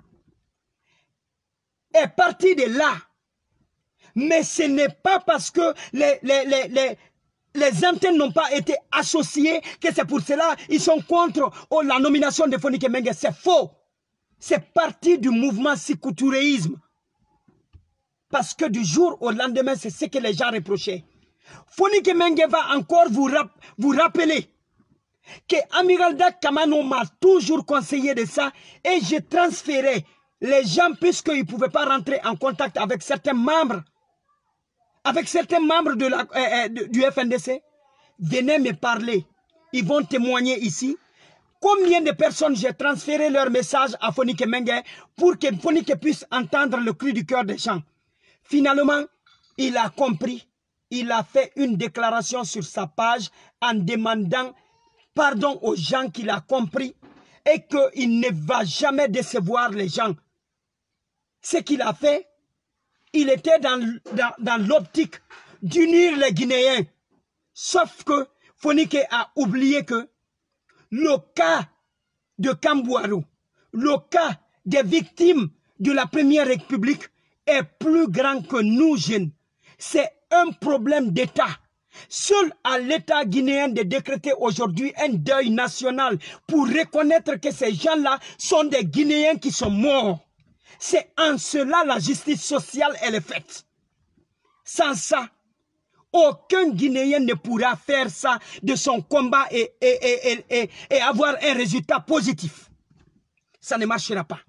Est partie de là. Mais ce n'est pas parce que les, les, les, les, les antennes n'ont pas été associées que c'est pour cela qu'ils sont contre oh, la nomination de Fonike Mengue. C'est faux. C'est parti du mouvement sikouturéisme. Parce que du jour au lendemain, c'est ce que les gens reprochaient. Fonike Mengue va encore vous, rap vous rappeler que Amiral Dak Kamano m'a toujours conseillé de ça et j'ai transféré les gens puisqu'ils ne pouvaient pas rentrer en contact avec certains membres, avec certains membres de la, euh, de, du F N D C. Venez me parler. Ils vont témoigner ici. Combien de personnes j'ai transféré leur message à Fonike Mengue pour que Fonike puisse entendre le cri du cœur des gens. Finalement, il a compris. Il a fait une déclaration sur sa page en demandant pardon aux gens qu'il a compris et qu'il ne va jamais décevoir les gens. Ce qu'il a fait, il était dans, dans, dans l'optique d'unir les Guinéens. Sauf que Fonike a oublié que le cas de Kambouarou, le cas des victimes de la Première République est plus grand que nous jeunes. C'est un problème d'État. Seul à l'État guinéen de décréter aujourd'hui un deuil national pour reconnaître que ces gens-là sont des Guinéens qui sont morts. C'est en cela la justice sociale elle est faite. Sans ça, aucun Guinéen ne pourra faire ça de son combat et, et, et, et, et, et avoir un résultat positif. Ça ne marchera pas.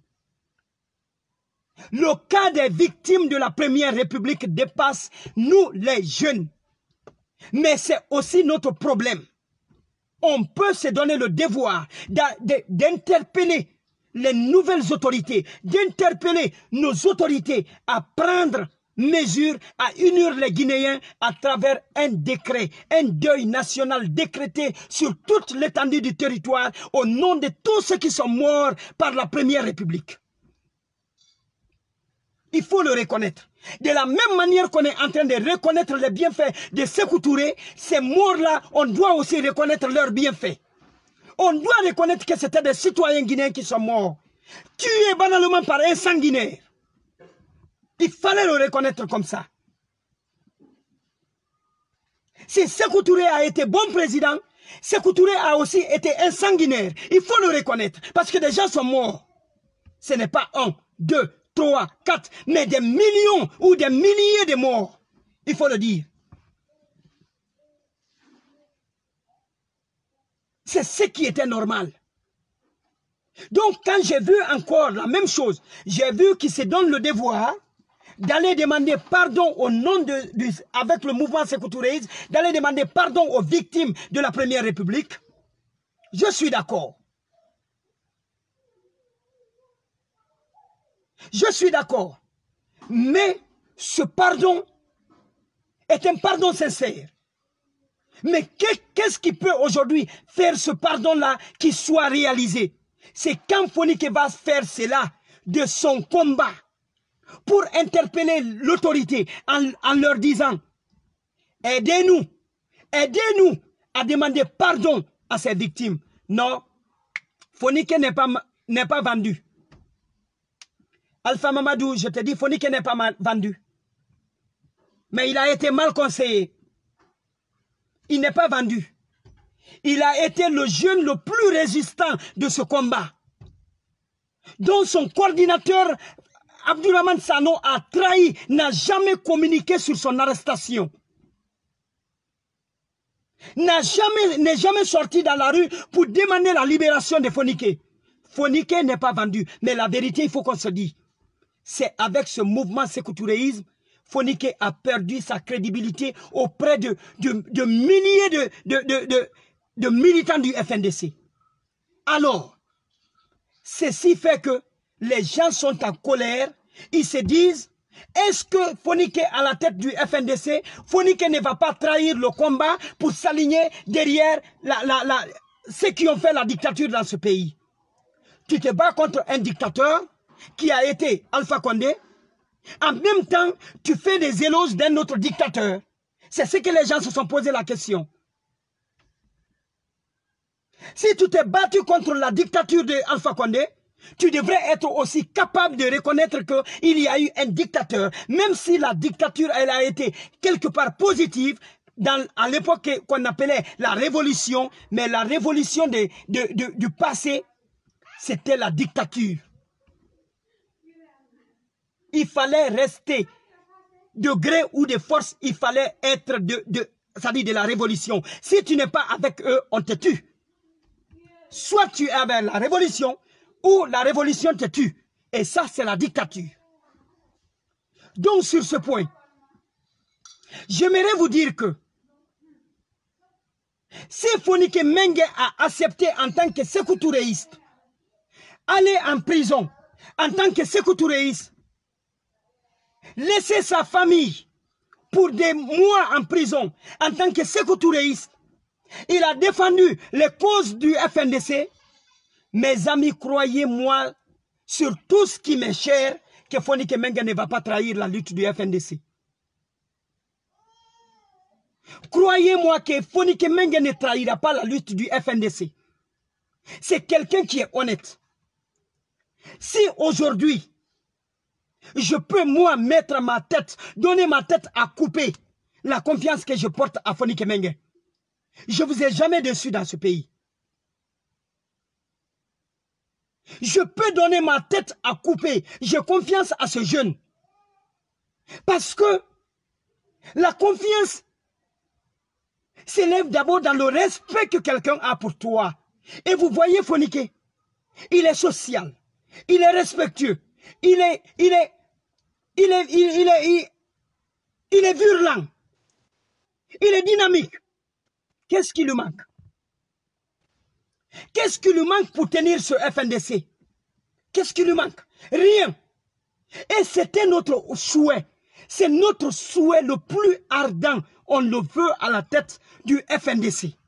Le cas des victimes de la Première République dépasse nous les jeunes. Mais c'est aussi notre problème. On peut se donner le devoir d'interpeller les nouvelles autorités, d'interpeller nos autorités à prendre mesure, à unir les Guinéens à travers un décret, un deuil national décrété sur toute l'étendue du territoire au nom de tous ceux qui sont morts par la Première République. Il faut le reconnaître. De la même manière qu'on est en train de reconnaître les bienfaits de Sékou Touré, ces morts-là, on doit aussi reconnaître leurs bienfaits. On doit reconnaître que c'était des citoyens guinéens qui sont morts, tués banalement par un sanguinaire. Il fallait le reconnaître comme ça. Si Sékou Touré a été bon président, Sékou Touré a aussi été un sanguinaire. Il faut le reconnaître parce que des gens sont morts. Ce n'est pas un, deux, trois, quatre, mais des millions ou des milliers de morts. Il faut le dire. C'est ce qui était normal. Donc, quand j'ai vu encore la même chose, j'ai vu qu'il se donne le devoir d'aller demander pardon au nom de, de avec le mouvement Sékou Touré, d'aller demander pardon aux victimes de la Première République. Je suis d'accord. Je suis d'accord. Mais ce pardon est un pardon sincère. Mais qu'est-ce qui peut aujourd'hui faire ce pardon-là qui soit réalisé? C'est quand Fonike va faire cela de son combat pour interpeller l'autorité en, en leur disant « Aidez-nous, aidez-nous à demander pardon à ces victimes. » Non, Fonike n'est pas, n'est pas vendu. Alpha Mamadou, je te dis, Fonike n'est pas mal vendu. Mais il a été mal conseillé. Il n'est pas vendu. Il a été le jeune le plus résistant de ce combat. Dont son coordinateur, Abdourahmane Sano, a trahi, n'a jamais communiqué sur son arrestation. N'a jamais, n'est jamais sorti dans la rue pour demander la libération de Fonike. Fonike n'est pas vendu. Mais la vérité, il faut qu'on se dise. C'est avec ce mouvement sékoutouraïsme, Fonike a perdu sa crédibilité auprès de, de, de milliers de, de, de, de, de militants du F N D C. Alors, ceci fait que les gens sont en colère. Ils se disent, est-ce que Fonike à la tête du F N D C, Fonike ne va pas trahir le combat pour s'aligner derrière la, la, la, ceux qui ont fait la dictature dans ce pays? Tu te bats contre un dictateur qui a été Alpha Condé. En même temps, tu fais des éloges d'un autre dictateur. C'est ce que les gens se sont posé la question. Si tu t'es battu contre la dictature de Alpha Condé, tu devrais être aussi capable de reconnaître qu'il y a eu un dictateur. Même si la dictature elle a été quelque part positive, dans, à l'époque qu'on appelait la révolution, mais la révolution de, de, de, du passé, c'était la dictature. Il fallait rester de gré ou de force, il fallait être de, de, c'est-à-dire de la révolution. Si tu n'es pas avec eux, on te tue. Soit tu es avec la révolution, ou la révolution te tue. Et ça, c'est la dictature. Donc, sur ce point, j'aimerais vous dire que si Fonike Mengue a accepté en tant que sékoutouréiste aller en prison en tant que sékoutouréiste, laissé sa famille pour des mois en prison en tant que Sékou Touréiste. Il a défendu les causes du F N D C. Mes amis, croyez-moi sur tout ce qui m'est cher que Fonike Menga ne va pas trahir la lutte du F N D C. Croyez-moi que Fonike Menga ne trahira pas la lutte du F N D C. C'est quelqu'un qui est honnête. Si aujourd'hui, je peux moi mettre ma tête, donner ma tête à couper la confiance que je porte à Fonike Menga, je ne vous ai jamais déçu dans ce pays. Je peux donner ma tête à couper. J'ai confiance à ce jeune. Parce que la confiance s'élève d'abord dans le respect que quelqu'un a pour toi. Et vous voyez Fonike, il est social, il est respectueux, il est, il est, il est, il, il est, il, il est virulent, il est dynamique. Qu'est-ce qui lui manque? Qu'est-ce qui lui manque pour tenir ce F N D C? Qu'est-ce qui lui manque? Rien. Et c'était notre souhait. C'est notre souhait le plus ardent. On le veut à la tête du F N D C.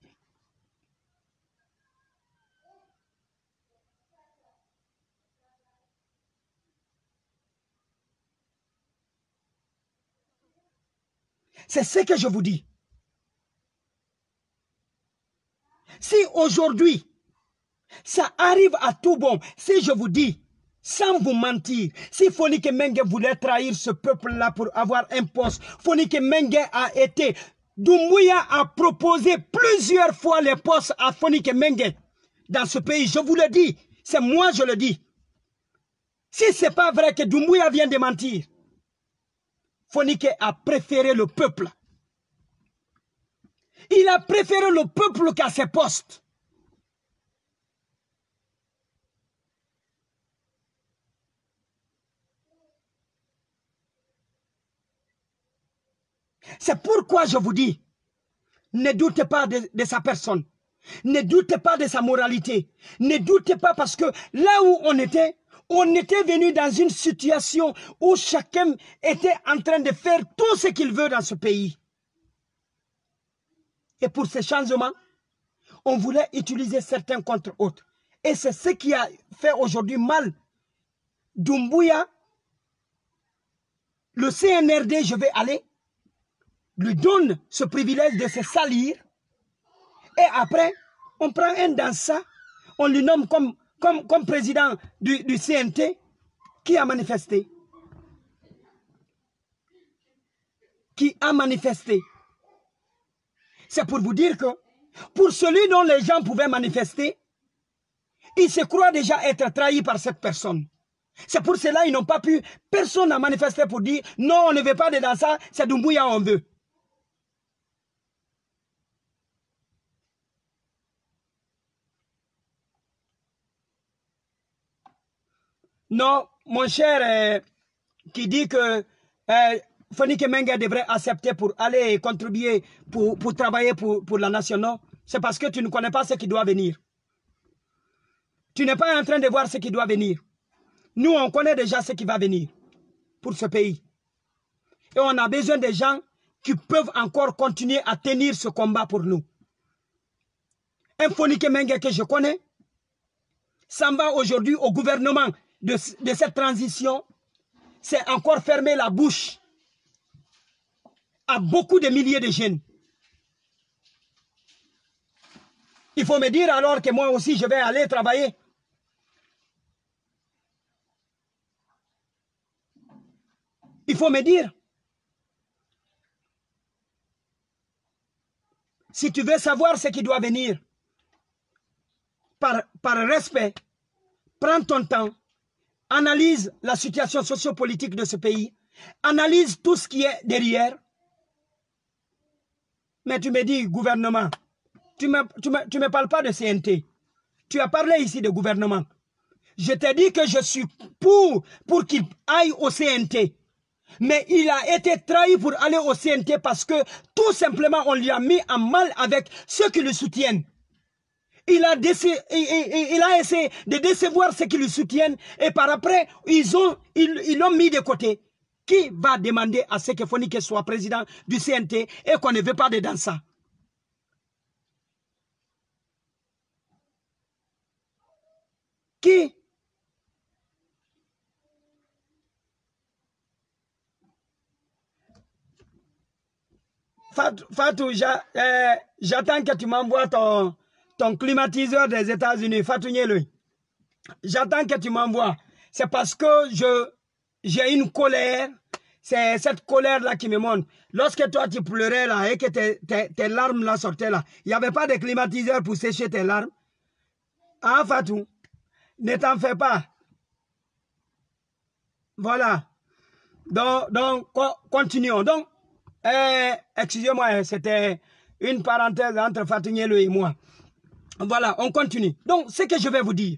C'est ce que je vous dis. Si aujourd'hui, ça arrive à tout bon, si je vous dis, sans vous mentir, si Fonike Menga voulait trahir ce peuple-là pour avoir un poste, Fonike Menga a été, Doumbouya a proposé plusieurs fois les postes à Fonike Menga dans ce pays. Je vous le dis, c'est moi je le dis. Si ce n'est pas vrai que Doumbouya vient de mentir, Fonike a préféré le peuple. Il a préféré le peuple qu'à ses postes. C'est pourquoi je vous dis, ne doutez pas de, de sa personne. Ne doutez pas de sa moralité. Ne doutez pas parce que là où on était, on était venu dans une situation où chacun était en train de faire tout ce qu'il veut dans ce pays. Et pour ces changements, on voulait utiliser certains contre autres. Et c'est ce qui a fait aujourd'hui mal. Doumbouya, le C N R D, je vais aller, lui donne ce privilège de se salir. Et après, on prend un dans ça, on lui nomme comme, comme, comme président du, du C N T qui a manifesté. Qui a manifesté. C'est pour vous dire que pour celui dont les gens pouvaient manifester, il se croit déjà être trahi par cette personne. C'est pour cela qu'ils n'ont pas pu, personne n'a manifesté pour dire non, on ne veut pas de dans ça, c'est Doumbouya on veut. Non, mon cher, euh, qui dit que euh, Fonike Menga devrait accepter pour aller contribuer, pour, pour travailler pour, pour la nation, non, c'est parce que tu ne connais pas ce qui doit venir. Tu n'es pas en train de voir ce qui doit venir. Nous, on connaît déjà ce qui va venir pour ce pays. Et on a besoin de gens qui peuvent encore continuer à tenir ce combat pour nous. Un Fonike Menga que je connais s'en va aujourd'hui au gouvernement de, de cette transition. C'est encore fermer la bouche à beaucoup de milliers de jeunes. Il faut me dire alors que moi aussi je vais aller travailler. Il faut me dire. Si tu veux savoir ce qui doit venir, par, par respect, prends ton temps, analyse la situation sociopolitique de ce pays, analyse tout ce qui est derrière. Mais tu me dis gouvernement, tu ne me, tu me, tu me parles pas de C N T. Tu as parlé ici de gouvernement. Je t'ai dit que je suis pour, pour qu'il aille au C N T. Mais il a été trahi pour aller au C N T parce que tout simplement on lui a mis en mal avec ceux qui le soutiennent. Il a, déce... il, il, il a essayé de décevoir ceux qui le soutiennent et par après ils ont ils, ils l'ont mis de côté. Qui va demander à ce que Fonike soit président du C N T et qu'on ne veut pas de dans ça? Qui? Fatou, Fatou euh, j'attends que tu m'envoies ton, ton climatiseur des États-Unis. Fatou Nyelui. J'attends que tu m'envoies. C'est parce que je j'ai une colère. C'est cette colère-là qui me monte. Lorsque toi tu pleurais là et que tes, tes, tes larmes là sortaient là, il n'y avait pas de climatiseur pour sécher tes larmes. Ah Fatou, ne t'en fais pas. Voilà. Donc, donc continuons. Donc, euh, excusez-moi, c'était une parenthèse entre Fatou Nyelui et moi. Voilà, on continue. Donc, ce que je vais vous dire.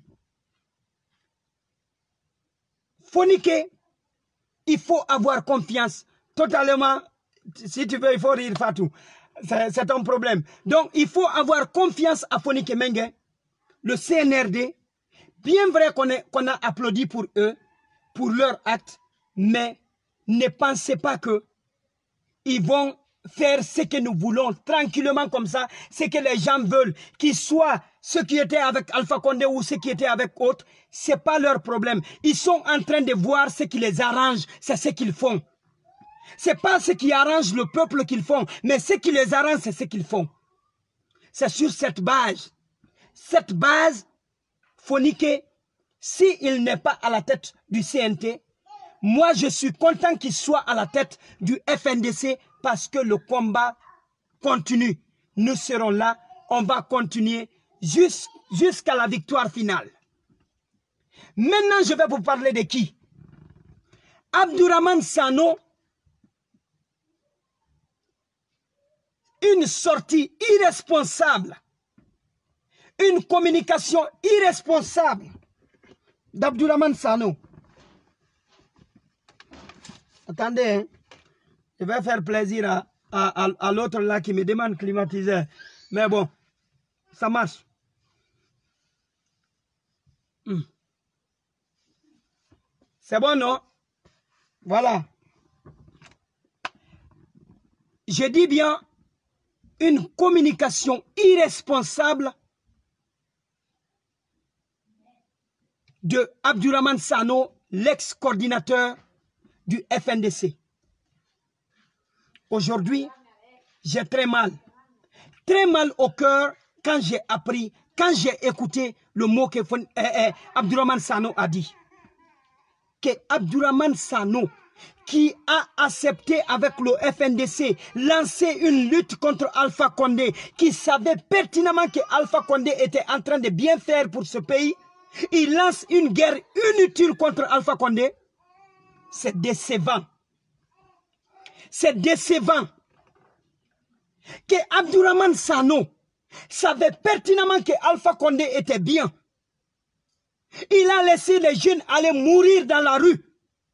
Fonike, il faut avoir confiance totalement. Si tu veux, il faut rire Fatou. C'est un problème. Donc, il faut avoir confiance à Fonike Mengue, le C N R D. Bien vrai qu'on qu'on a applaudi pour eux, pour leur acte, mais ne pensez pas que ils vont faire ce que nous voulons tranquillement comme ça, ce que les gens veulent, qu'ils soient ceux qui étaient avec Alpha Condé ou ceux qui étaient avec autres, c'est pas leur problème. Ils sont en train de voir ce qui les arrange, c'est ce qu'ils font. C'est pas ce qui arrange le peuple qu'ils font, mais ce qui les arrange, c'est ce qu'ils font. C'est sur cette base. Cette base, Fonike, s'il n'est pas à la tête du C N T, moi je suis content qu'il soit à la tête du F N D C parce que le combat continue. Nous serons là, on va continuer jusqu'à la victoire finale. Maintenant, je vais vous parler de qui? Abdourahmane Sano, une sortie irresponsable, une communication irresponsable d'Abdourahmane Sano. Attendez, hein? Je vais faire plaisir à, à, à, à l'autre là qui me demande climatiseur. Mais bon, ça marche. Hmm. C'est bon, non? Voilà. Je dis bien une communication irresponsable de Abdourahmane Sano, l'ex-coordinateur du F N D C. Aujourd'hui, j'ai très mal, très mal au cœur quand j'ai appris, quand j'ai écouté le mot que euh, euh, Abdourahmane Sano a dit. Que Abdourahmane Sano, qui a accepté avec le F N D C lancer une lutte contre Alpha Condé, qui savait pertinemment que Alpha Condé était en train de bien faire pour ce pays, il lance une guerre inutile contre Alpha Condé. C'est décevant. C'est décevant que Abdourahmane Sano savait pertinemment que Alpha Condé était bien. Il a laissé les jeunes aller mourir dans la rue.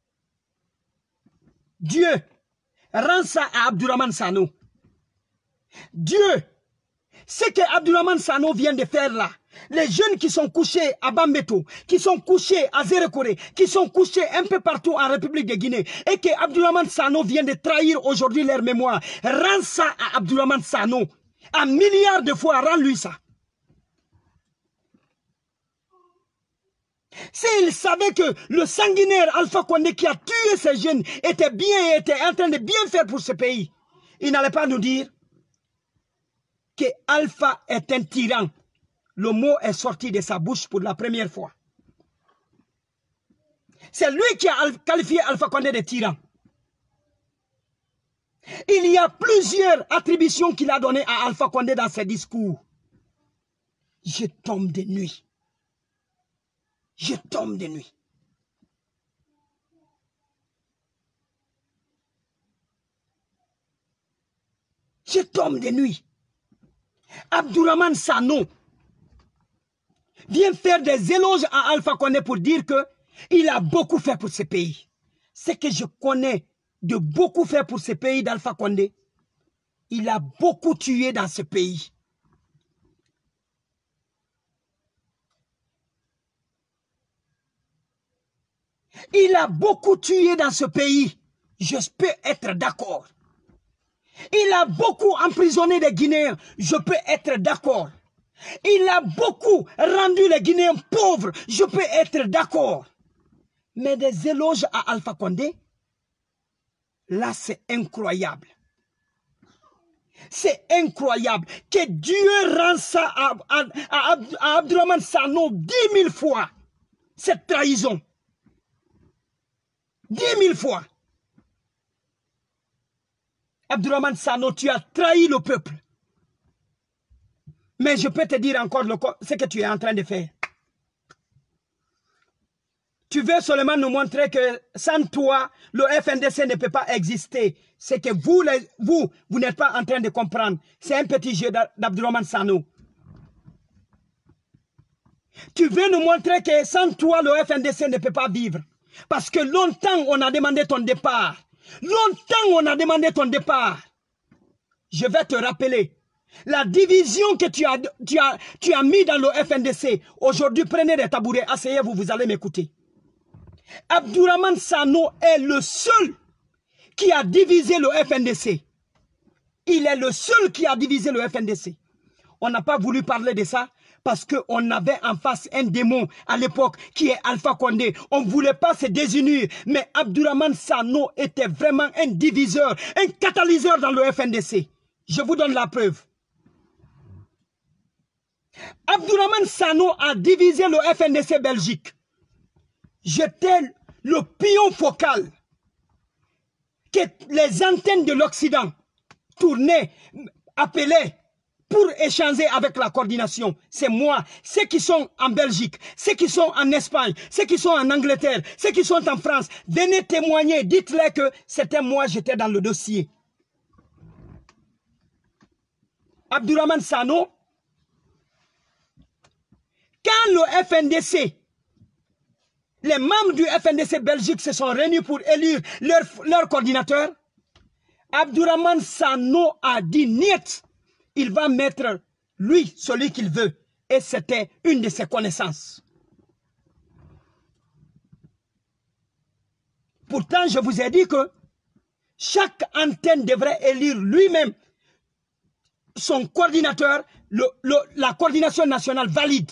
Dieu rend ça à Abdourahmane Sano. Dieu, ce que Abdourahmane Sano vient de faire là, les jeunes qui sont couchés à Bambeto, qui sont couchés à Zérekore, qui sont couchés un peu partout en République de Guinée, et que Abdourahmane Sano vient de trahir aujourd'hui leur mémoire, rend ça à Abdourahmane Sano. Un milliard de fois, rends-lui ça. S'il savait que le sanguinaire Alpha Condé qui a tué ces jeunes était bien et était en train de bien faire pour ce pays, il n'allait pas nous dire que Alpha est un tyran. Le mot est sorti de sa bouche pour la première fois. C'est lui qui a qualifié Alpha Condé de tyran. Il y a plusieurs attributions qu'il a données à Alpha Condé dans ses discours. Je tombe de nuit. Je tombe de nuit. Je tombe de nuit. Abdourahmane Sano vient faire des éloges à Alpha Condé pour dire que il a beaucoup fait pour ce pays. Ce que je connais de beaucoup faire pour ce pays d'Alpha Condé, il a beaucoup tué dans ce pays. Il a beaucoup tué dans ce pays. Je peux être d'accord. Il a beaucoup emprisonné les Guinéens. Je peux être d'accord. Il a beaucoup rendu les Guinéens pauvres. Je peux être d'accord. Mais des éloges à Alpha Condé, là c'est incroyable. C'est incroyable que Dieu rend ça à, à, à, à Abdourahmane Sano dix mille fois. Cette trahison. Dix mille fois. Abdourahmane Sano, tu as trahi le peuple. Mais je peux te dire encore le, ce que tu es en train de faire. Tu veux seulement nous montrer que sans toi, le F N D C ne peut pas exister. C'est que vous, les, vous, vous n'êtes pas en train de comprendre. C'est un petit jeu d'Abdourahmane Sano. Tu veux nous montrer que sans toi, le F N D C ne peut pas vivre. Parce que longtemps, on a demandé ton départ. Longtemps, on a demandé ton départ. Je vais te rappeler. La division que tu as, tu as, tu as mis dans le F N D C. Aujourd'hui, prenez des tabourets, asseyez-vous, vous allez m'écouter. Abdourahmane Sano est le seul qui a divisé le F N D C. Il est le seul qui a divisé le F N D C. On n'a pas voulu parler de ça parce qu'on avait en face un démon à l'époque qui est Alpha Condé. On ne voulait pas se désunir. Mais Abdourahmane Sano était vraiment un diviseur, un catalyseur dans le F N D C. Je vous donne la preuve. Abdourahmane Sano a divisé le F N D C Belgique. J'étais le pion focal que les antennes de l'Occident tournaient, appelaient pour échanger avec la coordination. C'est moi, ceux qui sont en Belgique, ceux qui sont en Espagne, ceux qui sont en Angleterre, ceux qui sont en France, venez témoigner, dites-leur que c'était moi, j'étais dans le dossier. Abdourahmane Sano, quand le F N D C, les membres du F N D C Belgique se sont réunis pour élire leur, leur coordinateur, Abdourahmane Sano a dit niet, il va mettre lui, celui qu'il veut. Et c'était une de ses connaissances. Pourtant, je vous ai dit que chaque antenne devrait élire lui-même son coordinateur, le, le, la coordination nationale valide.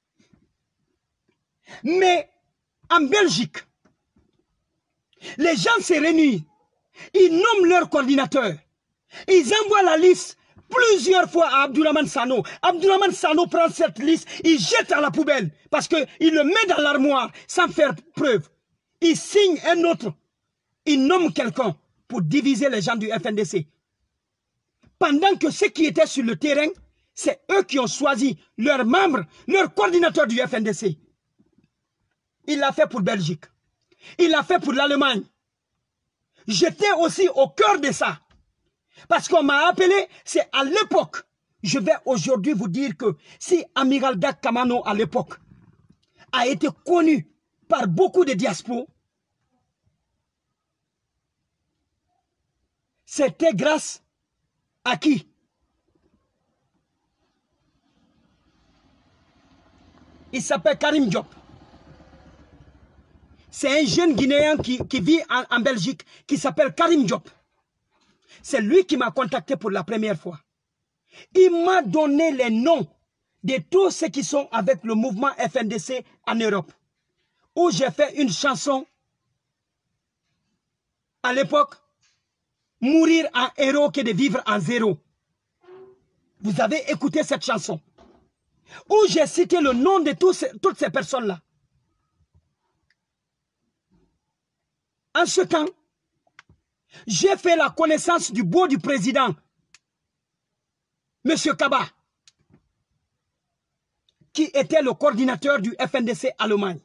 Mais en Belgique, les gens se réunissent, ils nomment leur coordinateur, ils envoient la liste plusieurs fois à Abdourahmane Sano. Abdourahmane Sano prend cette liste, il jette à la poubelle parce qu'il le met dans l'armoire sans faire preuve. Il signe un autre, il nomme quelqu'un pour diviser les gens du F N D C. Pendant que ceux qui étaient sur le terrain, c'est eux qui ont choisi leurs membres, leur coordinateur du F N D C. Il l'a fait pour Belgique. Il l'a fait pour l'Allemagne. J'étais aussi au cœur de ça. Parce qu'on m'a appelé, c'est à l'époque. Je vais aujourd'hui vous dire que si Amiral Dak Kamano à l'époque a été connu par beaucoup de diasporas, c'était grâce à qui? Il s'appelle Karim Diop. C'est un jeune Guinéen qui, qui vit en, en Belgique, qui s'appelle Karim Diop. C'est lui qui m'a contacté pour la première fois. Il m'a donné les noms de tous ceux qui sont avec le mouvement F N D C en Europe. Où j'ai fait une chanson à l'époque, mourir en héros que de vivre en zéro. Vous avez écouté cette chanson. Où j'ai cité le nom de tous ces, toutes ces personnes-là. En ce temps, j'ai fait la connaissance du beau du président, M. Kaba, qui était le coordinateur du F N D C Allemagne.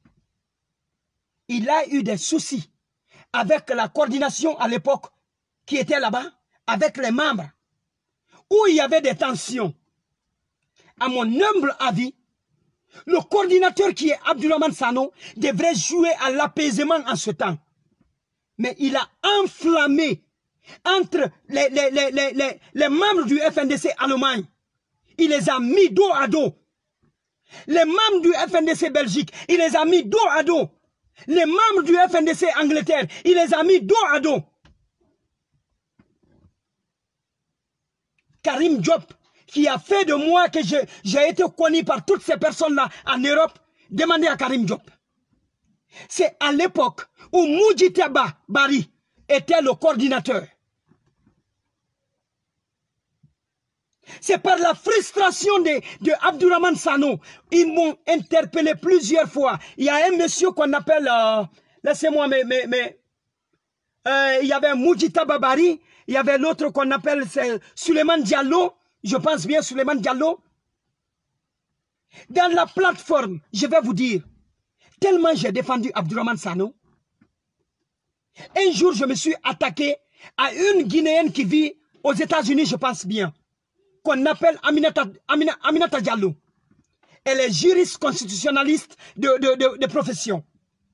Il a eu des soucis avec la coordination à l'époque qui était là-bas, avec les membres, où il y avait des tensions. À mon humble avis, le coordinateur qui est Abdourahmane Sano devrait jouer à l'apaisement en ce temps. Mais il a enflammé entre les, les, les, les, les, les membres du F N D C Allemagne. Il les a mis dos à dos. Les membres du F N D C Belgique, il les a mis dos à dos. Les membres du F N D C Angleterre, il les a mis dos à dos. Karim Diop, qui a fait de moi que j'ai été connu par toutes ces personnes-là en Europe, demandez à Karim Diop. C'est à l'époque où Mujitaba Bari était le coordinateur. C'est par la frustration de, de Abdourahmane Sano. Ils m'ont interpellé plusieurs fois. Il y a un monsieur qu'on appelle, euh, laissez-moi, mais, mais, mais euh, il y avait Mujitaba Bari, il y avait l'autre qu'on appelle Suleiman Diallo, je pense bien Suleiman Diallo. Dans la plateforme, je vais vous dire, tellement j'ai défendu Abdourahmane Sano, un jour je me suis attaqué à une Guinéenne qui vit aux États-Unis, je pense bien, qu'on appelle Aminata, Amina, Aminata Diallo. Elle est juriste constitutionnaliste de, de, de, de profession.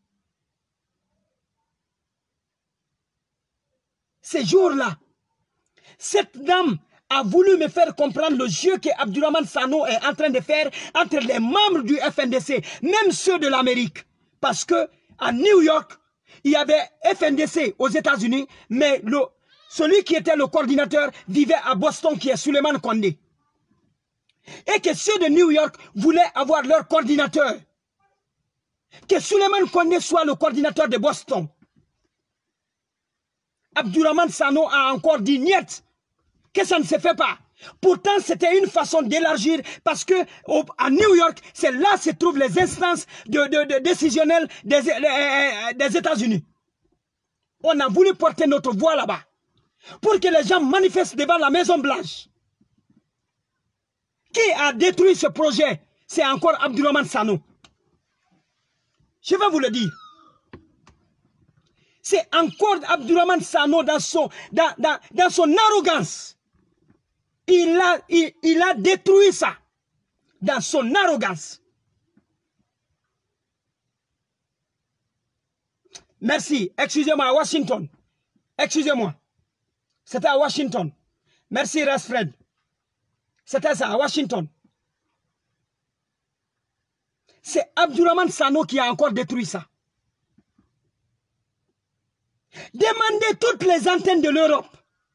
Ces jours-là, cette dame a voulu me faire comprendre le jeu que Abdourahmane Sano est en train de faire entre les membres du F N D C, même ceux de l'Amérique. Parce que à New York, il y avait F N D C aux États-Unis, mais le, celui qui était le coordinateur vivait à Boston, qui est Souleymane Kondé. Et que ceux de New York voulaient avoir leur coordinateur. Que Souleymane Kondé soit le coordinateur de Boston. Abdourahmane Sano a encore dit niet, que ça ne se fait pas. Pourtant, c'était une façon d'élargir parce que au, à New York, c'est là que se trouvent les instances de, de, de décisionnelles des, des, des États-Unis. On a voulu porter notre voix là-bas pour que les gens manifestent devant la Maison Blanche. Qui a détruit ce projet? C'est encore Abdourahmane Sano. Je vais vous le dire. C'est encore Abdourahmane Sano dans son, dans, dans, dans son arrogance. Il a, il, il a détruit ça. Dans son arrogance. Merci. Excusez-moi, à Washington. Excusez-moi. C'était à Washington. Merci, Rasfred. C'était ça, à Washington. C'est Abdourahmane Sano qui a encore détruit ça. Demandez toutes les antennes de l'Europe.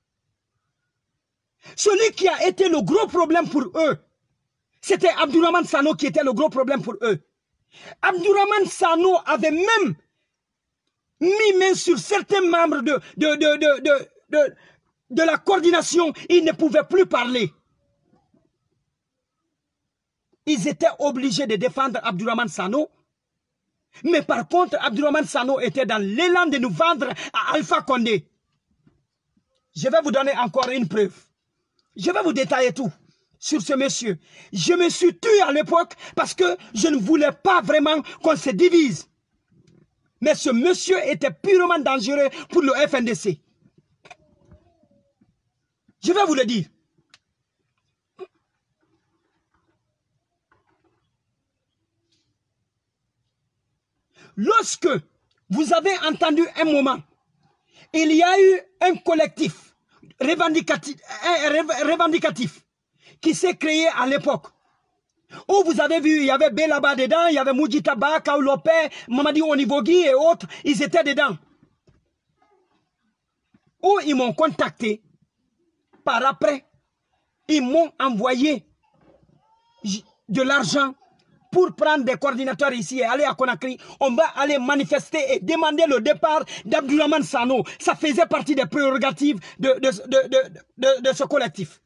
Celui qui a été le gros problème pour eux, c'était Abdourahmane Sano qui était le gros problème pour eux. Abdourahmane Sano avait même mis main sur certains membres de, de, de, de, de, de, de la coordination. Ils ne pouvaient plus parler. Ils étaient obligés de défendre Abdourahmane Sano. Mais par contre, Abdourahmane Sano était dans l'élan de nous vendre à Alpha Condé. Je vais vous donner encore une preuve. Je vais vous détailler tout sur ce monsieur. Je me suis tué à l'époque parce que je ne voulais pas vraiment qu'on se divise. Mais ce monsieur était purement dangereux pour le F N D C. Je vais vous le dire. Lorsque vous avez entendu un moment, il y a eu un collectif revendicatif, un revendicatif qui s'est créé à l'époque. Où vous avez vu, il y avait Belaba dedans, il y avait Mujitaba, Kaoulopé, Mamadi Onivogui et autres, ils étaient dedans. Où ils m'ont contacté, par après, ils m'ont envoyé de l'argent pour prendre des coordinateurs ici et aller à Conakry. On va aller manifester et demander le départ d'Abdourahmane Sano. Ça faisait partie des prérogatives de, de, de, de, de, de ce collectif.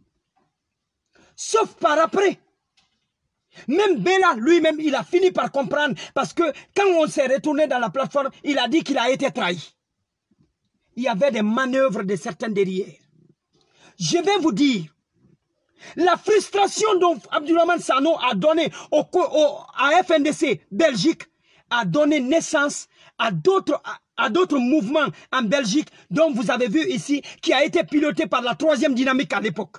Sauf par après. Même Bella, lui-même, il a fini par comprendre parce que quand on s'est retourné dans la plateforme, il a dit qu'il a été trahi. Il y avait des manœuvres de certains derrière. Je vais vous dire, la frustration dont Abdourahmane Sano a donné au, au, à F N D C Belgique a donné naissance à d'autres à, à d'autres mouvements en Belgique dont vous avez vu ici, qui a été piloté par la troisième dynamique à l'époque.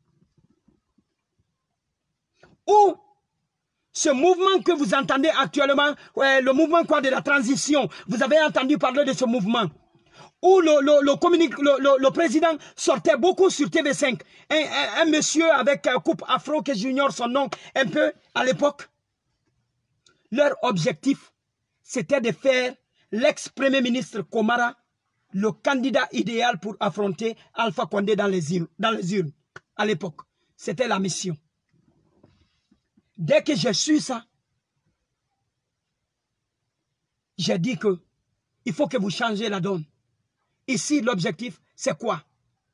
Où ce mouvement que vous entendez actuellement, ouais, le mouvement quoi de la transition, vous avez entendu parler de ce mouvement. Où le, le, le, communique, le, le, le président sortait beaucoup sur T V cinq. Un, un, un monsieur avec un coupe afro, que j'ignore son nom un peu à l'époque. Leur objectif, c'était de faire l'ex-premier ministre Komara le candidat idéal pour affronter Alpha Condé dans les urnes, dans les urnes à l'époque. C'était la mission. Dès que j'ai su ça, j'ai dit que il faut que vous changez la donne. Ici, l'objectif, c'est quoi?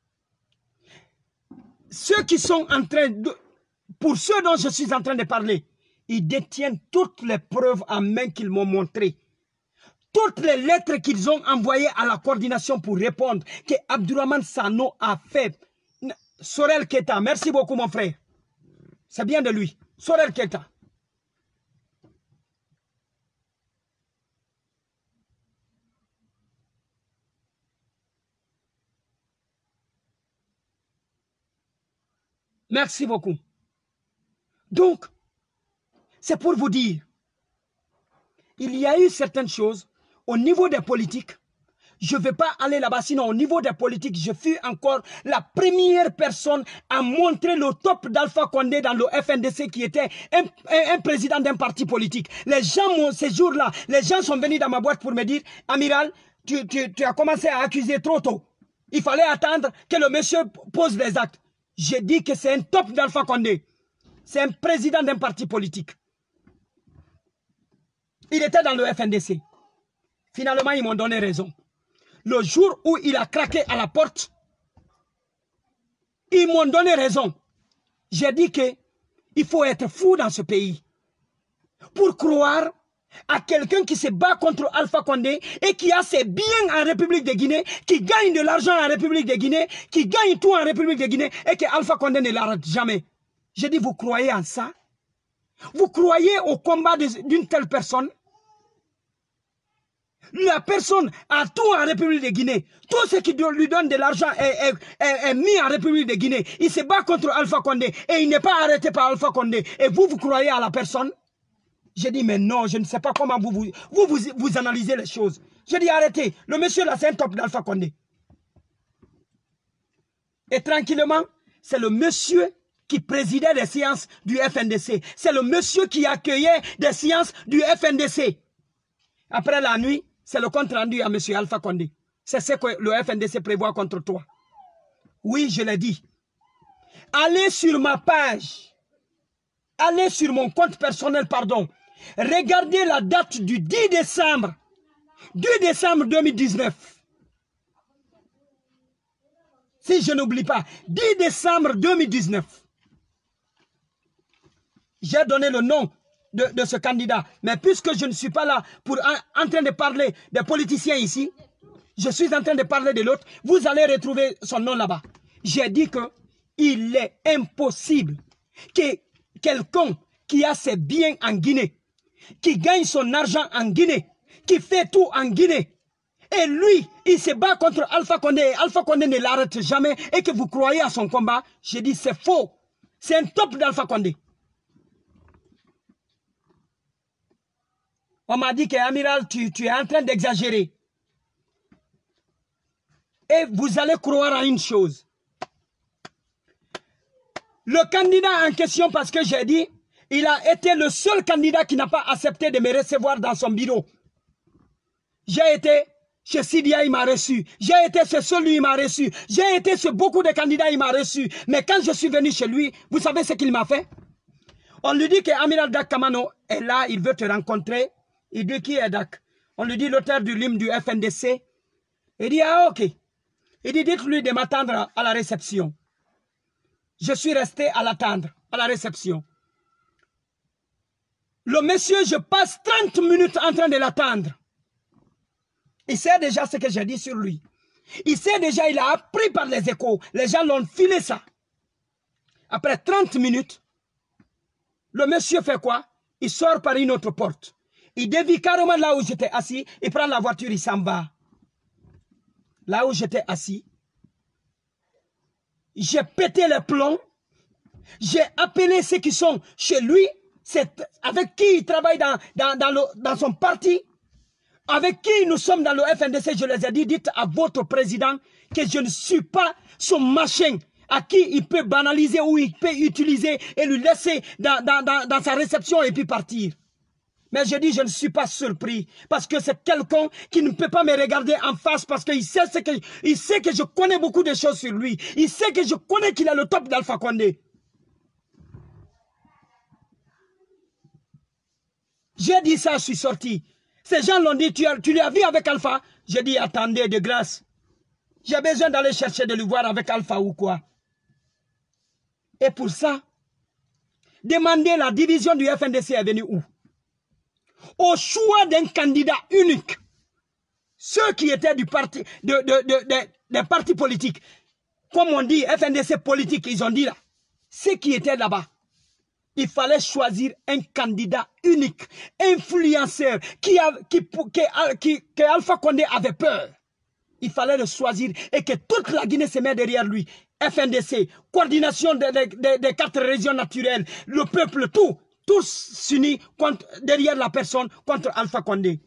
Ceux qui sont en train de... Pour ceux dont je suis en train de parler, ils détiennent toutes les preuves en main qu'ils m'ont montrées. Toutes les lettres qu'ils ont envoyées à la coordination pour répondre que Abdourahmane Sano a fait. Sorel Keita, merci beaucoup mon frère. C'est bien de lui. Sorel Keita. Merci beaucoup. Donc, c'est pour vous dire, il y a eu certaines choses au niveau des politiques. Je ne vais pas aller là-bas, sinon au niveau des politiques, je fus encore la première personne à montrer le top d'Alpha Condé dans le F N D C qui était un, un, un président d'un parti politique. Les gens, ces jours-là, les gens sont venus dans ma boîte pour me dire, Amiral, tu, tu, tu as commencé à accuser trop tôt. Il fallait attendre que le monsieur pose les actes. J'ai dit que c'est un top d'Alpha Condé. C'est un président d'un parti politique. Il était dans le F N D C. Finalement, ils m'ont donné raison. Le jour où il a craqué à la porte, ils m'ont donné raison. J'ai dit qu'il faut être fou dans ce pays pour croire à quelqu'un qui se bat contre Alpha Condé et qui a ses biens en République de Guinée, qui gagne de l'argent en République de Guinée, qui gagne tout en République de Guinée et que Alpha Condé ne l'arrête jamais. J'ai dit, vous croyez en ça? Vous croyez au combat d'une telle personne? La personne a tout en République de Guinée. Tout ce qui lui donne de l'argent est, est, est, est mis en République de Guinée. Il se bat contre Alpha Condé et il n'est pas arrêté par Alpha Condé. Et vous, vous croyez à la personne? J'ai dit, mais non, je ne sais pas comment vous vous, vous, vous, vous analysez les choses. J'ai dit, arrêtez. Le monsieur là, c'est un top d'Alpha Condé. Et tranquillement, c'est le monsieur qui présidait les séances du F N D C. C'est le monsieur qui accueillait des séances du F N D C. Après la nuit, c'est le compte rendu à M. Alpha Condé. C'est ce que le F N D C prévoit contre toi. Oui, je l'ai dit. Allez sur ma page. Allez sur mon compte personnel, pardon. Regardez la date du dix décembre. dix décembre deux mille dix-neuf. Si je n'oublie pas. dix décembre deux mille dix-neuf. J'ai donné le nom De, de ce candidat. Mais puisque je ne suis pas là pour en, en train de parler des politiciens ici, je suis en train de parler de l'autre, vous allez retrouver son nom là-bas. J'ai dit que il est impossible que quelqu'un qui a ses biens en Guinée, qui gagne son argent en Guinée, qui fait tout en Guinée, et lui, il se bat contre Alpha Condé, et Alpha Condé ne l'arrête jamais, et que vous croyez à son combat, j'ai dit c'est faux. C'est un top d'Alpha Condé. On m'a dit que Amiral, tu, tu es en train d'exagérer. Et vous allez croire à une chose. Le candidat en question, parce que j'ai dit, il a été le seul candidat qui n'a pas accepté de me recevoir dans son bureau. J'ai été chez Sidia, il m'a reçu. J'ai été chez celui, il m'a reçu. J'ai été chez beaucoup de candidats, il m'a reçu. Mais quand je suis venu chez lui, vous savez ce qu'il m'a fait? On lui dit que Amiral Dak Kamano est là, il veut te rencontrer. Il dit qui est Dak? On lui dit l'auteur du livre du F N D C. Il dit ah ok. Il dit dites-lui de m'attendre à la réception. Je suis resté à l'attendre, à la réception. Le monsieur, je passe trente minutes en train de l'attendre. Il sait déjà ce que j'ai dit sur lui. Il sait déjà, il a appris par les échos. Les gens l'ont filé ça. Après trente minutes, le monsieur fait quoi? Il sort par une autre porte. Il dévie carrément là où j'étais assis. Il prend la voiture, il s'en va. Là où j'étais assis. J'ai pété les plombs. J'ai appelé ceux qui sont chez lui. Avec qui il travaille dans, dans, dans, le, dans son parti. Avec qui nous sommes dans le F N D C. Je les ai dit, dites à votre président que je ne suis pas son machin. À qui il peut banaliser ou il peut utiliser et lui laisser dans, dans, dans, dans sa réception et puis partir. Mais je dis, je ne suis pas surpris. Parce que c'est quelqu'un qui ne peut pas me regarder en face. Parce qu'il sait, ce que, il sait que je connais beaucoup de choses sur lui. Il sait que je connais qu'il est le top d'Alpha Condé. J'ai dit ça, je suis sorti. Ces gens l'ont dit, tu, as, tu l'as vu avec Alpha? J'ai dit, attendez, de grâce. J'ai besoin d'aller chercher de le voir avec Alpha ou quoi. Et pour ça, demander la division du F N D C est venue où? Au choix d'un candidat unique. Ceux qui étaient du parti, de, de, de, de, des partis politiques, comme on dit, F N D C politique, ils ont dit là, ceux qui étaient là-bas, il fallait choisir un candidat unique, influenceur, qui, a, qui, qui, qui, que Alpha Condé avait peur. Il fallait le choisir et que toute la Guinée se mette derrière lui. F N D C, coordination des de, de, de quatre régions naturelles, le peuple, tout, tous s'unissent derrière la personne contre Alpha Condé.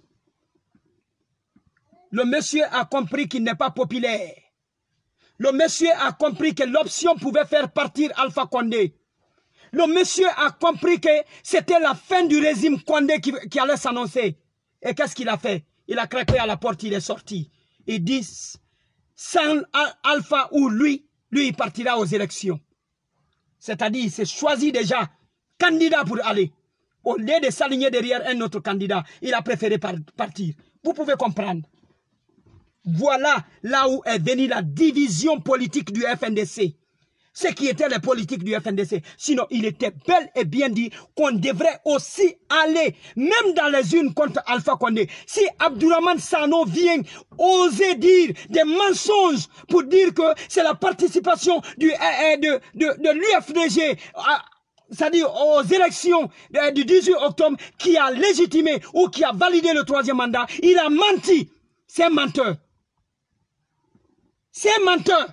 Le monsieur a compris qu'il n'est pas populaire. Le monsieur a compris que l'option pouvait faire partir Alpha Condé. Le monsieur a compris que c'était la fin du régime Condé qui, qui allait s'annoncer. Et qu'est-ce qu'il a fait? Il a craqué à la porte, il est sorti. Il dit, sans Alpha ou lui, lui il partira aux élections. C'est-à-dire, il s'est choisi déjà candidat pour aller. Au lieu de s'aligner derrière un autre candidat, il a préféré partir. Vous pouvez comprendre. Voilà là où est venue la division politique du F N D C. Ce qui était les politiques du F N D C. Sinon, il était bel et bien dit qu'on devrait aussi aller, même dans les unes contre Alpha Condé. Si Abdourahmane Sano vient oser dire des mensonges pour dire que c'est la participation du, de, de, de l'U F D G, c'est-à-dire aux élections du dix-huit octobre, qui a légitimé ou qui a validé le troisième mandat, il a menti. C'est un menteur. C'est un menteur.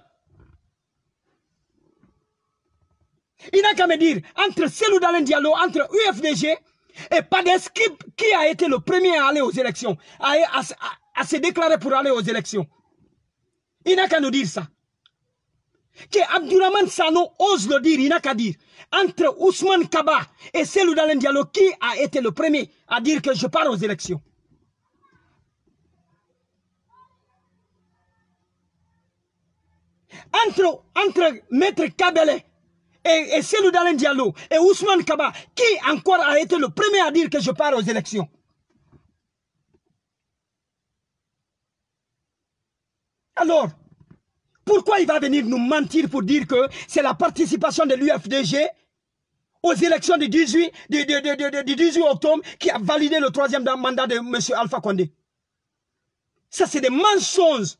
Il n'a qu'à me dire, entre Cellou Dalein Diallo, entre U F D G et Pades, qui, qui a été le premier à aller aux élections, à, à, à, à se déclarer pour aller aux élections. Il n'a qu'à nous dire ça. Que Abdourahmane Sano ose le dire, il n'a qu'à dire. Entre Ousmane Kaba et Cellou Dalein Diallo, qui a été le premier à dire que je pars aux élections? Entre, entre Maître Kabele et, et Cellou Dalein Diallo et Ousmane Kaba, qui encore a été le premier à dire que je pars aux élections? Alors, pourquoi il va venir nous mentir pour dire que c'est la participation de l'U F D G aux élections du dix-huit, du, du, du, du, du dix-huit octobre qui a validé le troisième mandat de M. Alpha Condé? Ça, c'est des mensonges.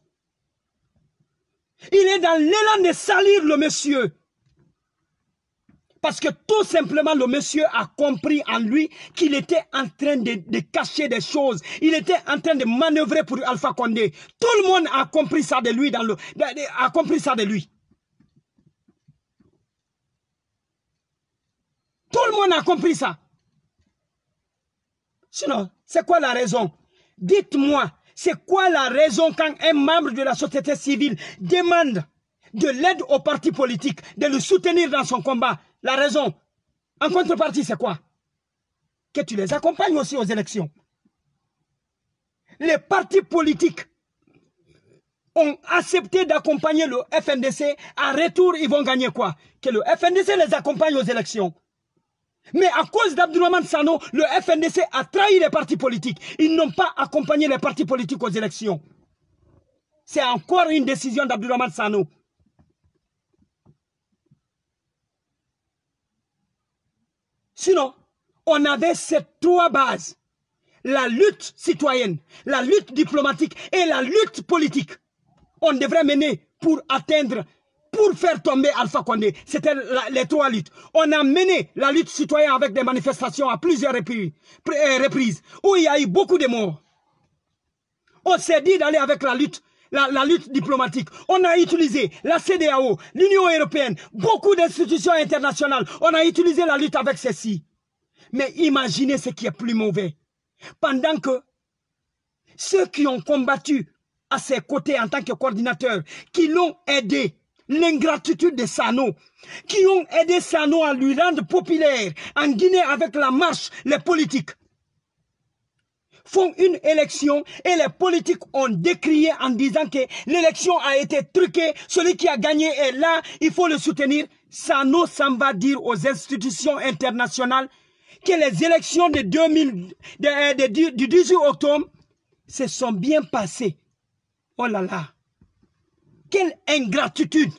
Il est dans l'élan de salir le monsieur. Parce que tout simplement, le monsieur a compris en lui qu'il était en train de, de cacher des choses. Il était en train de manœuvrer pour Alpha Condé. Tout le monde a compris ça de lui. Dans le, a compris ça de lui. Tout le monde a compris ça. Sinon, c'est quoi la raison? Dites-moi, c'est quoi la raison quand un membre de la société civile demande de l'aide au parti politique, de le soutenir dans son combat? La raison, en contrepartie, c'est quoi? Que tu les accompagnes aussi aux élections. Les partis politiques ont accepté d'accompagner le F N D C. En retour, ils vont gagner quoi? Que le F N D C les accompagne aux élections. Mais à cause d'Abdourahmane Sano, le F N D C a trahi les partis politiques. Ils n'ont pas accompagné les partis politiques aux élections. C'est encore une décision d'Abdourahmane Sano. Sinon, on avait ces trois bases. La lutte citoyenne, la lutte diplomatique et la lutte politique. On devrait mener pour atteindre, pour faire tomber Alpha Condé. C'était les trois luttes. On a mené la lutte citoyenne avec des manifestations à plusieurs reprises, où il y a eu beaucoup de morts. On s'est dit d'aller avec la lutte, la, la lutte diplomatique. On a utilisé la C D A O, l'Union européenne, beaucoup d'institutions internationales. On a utilisé la lutte avec ceci. Mais imaginez ce qui est plus mauvais. Pendant que ceux qui ont combattu à ses côtés en tant que coordinateurs, qui l'ont aidé, l'ingratitude de Sano, qui ont aidé Sano à lui rendre populaire en Guinée avec la marche, les politiques. font une élection et les politiques ont décrié en disant que l'élection a été truquée, celui qui a gagné est là, il faut le soutenir. Sano s'en va dire aux institutions internationales que les élections de deux mille, de, de, de, du dix-huit octobre se sont bien passées. Oh là là, quelle ingratitude!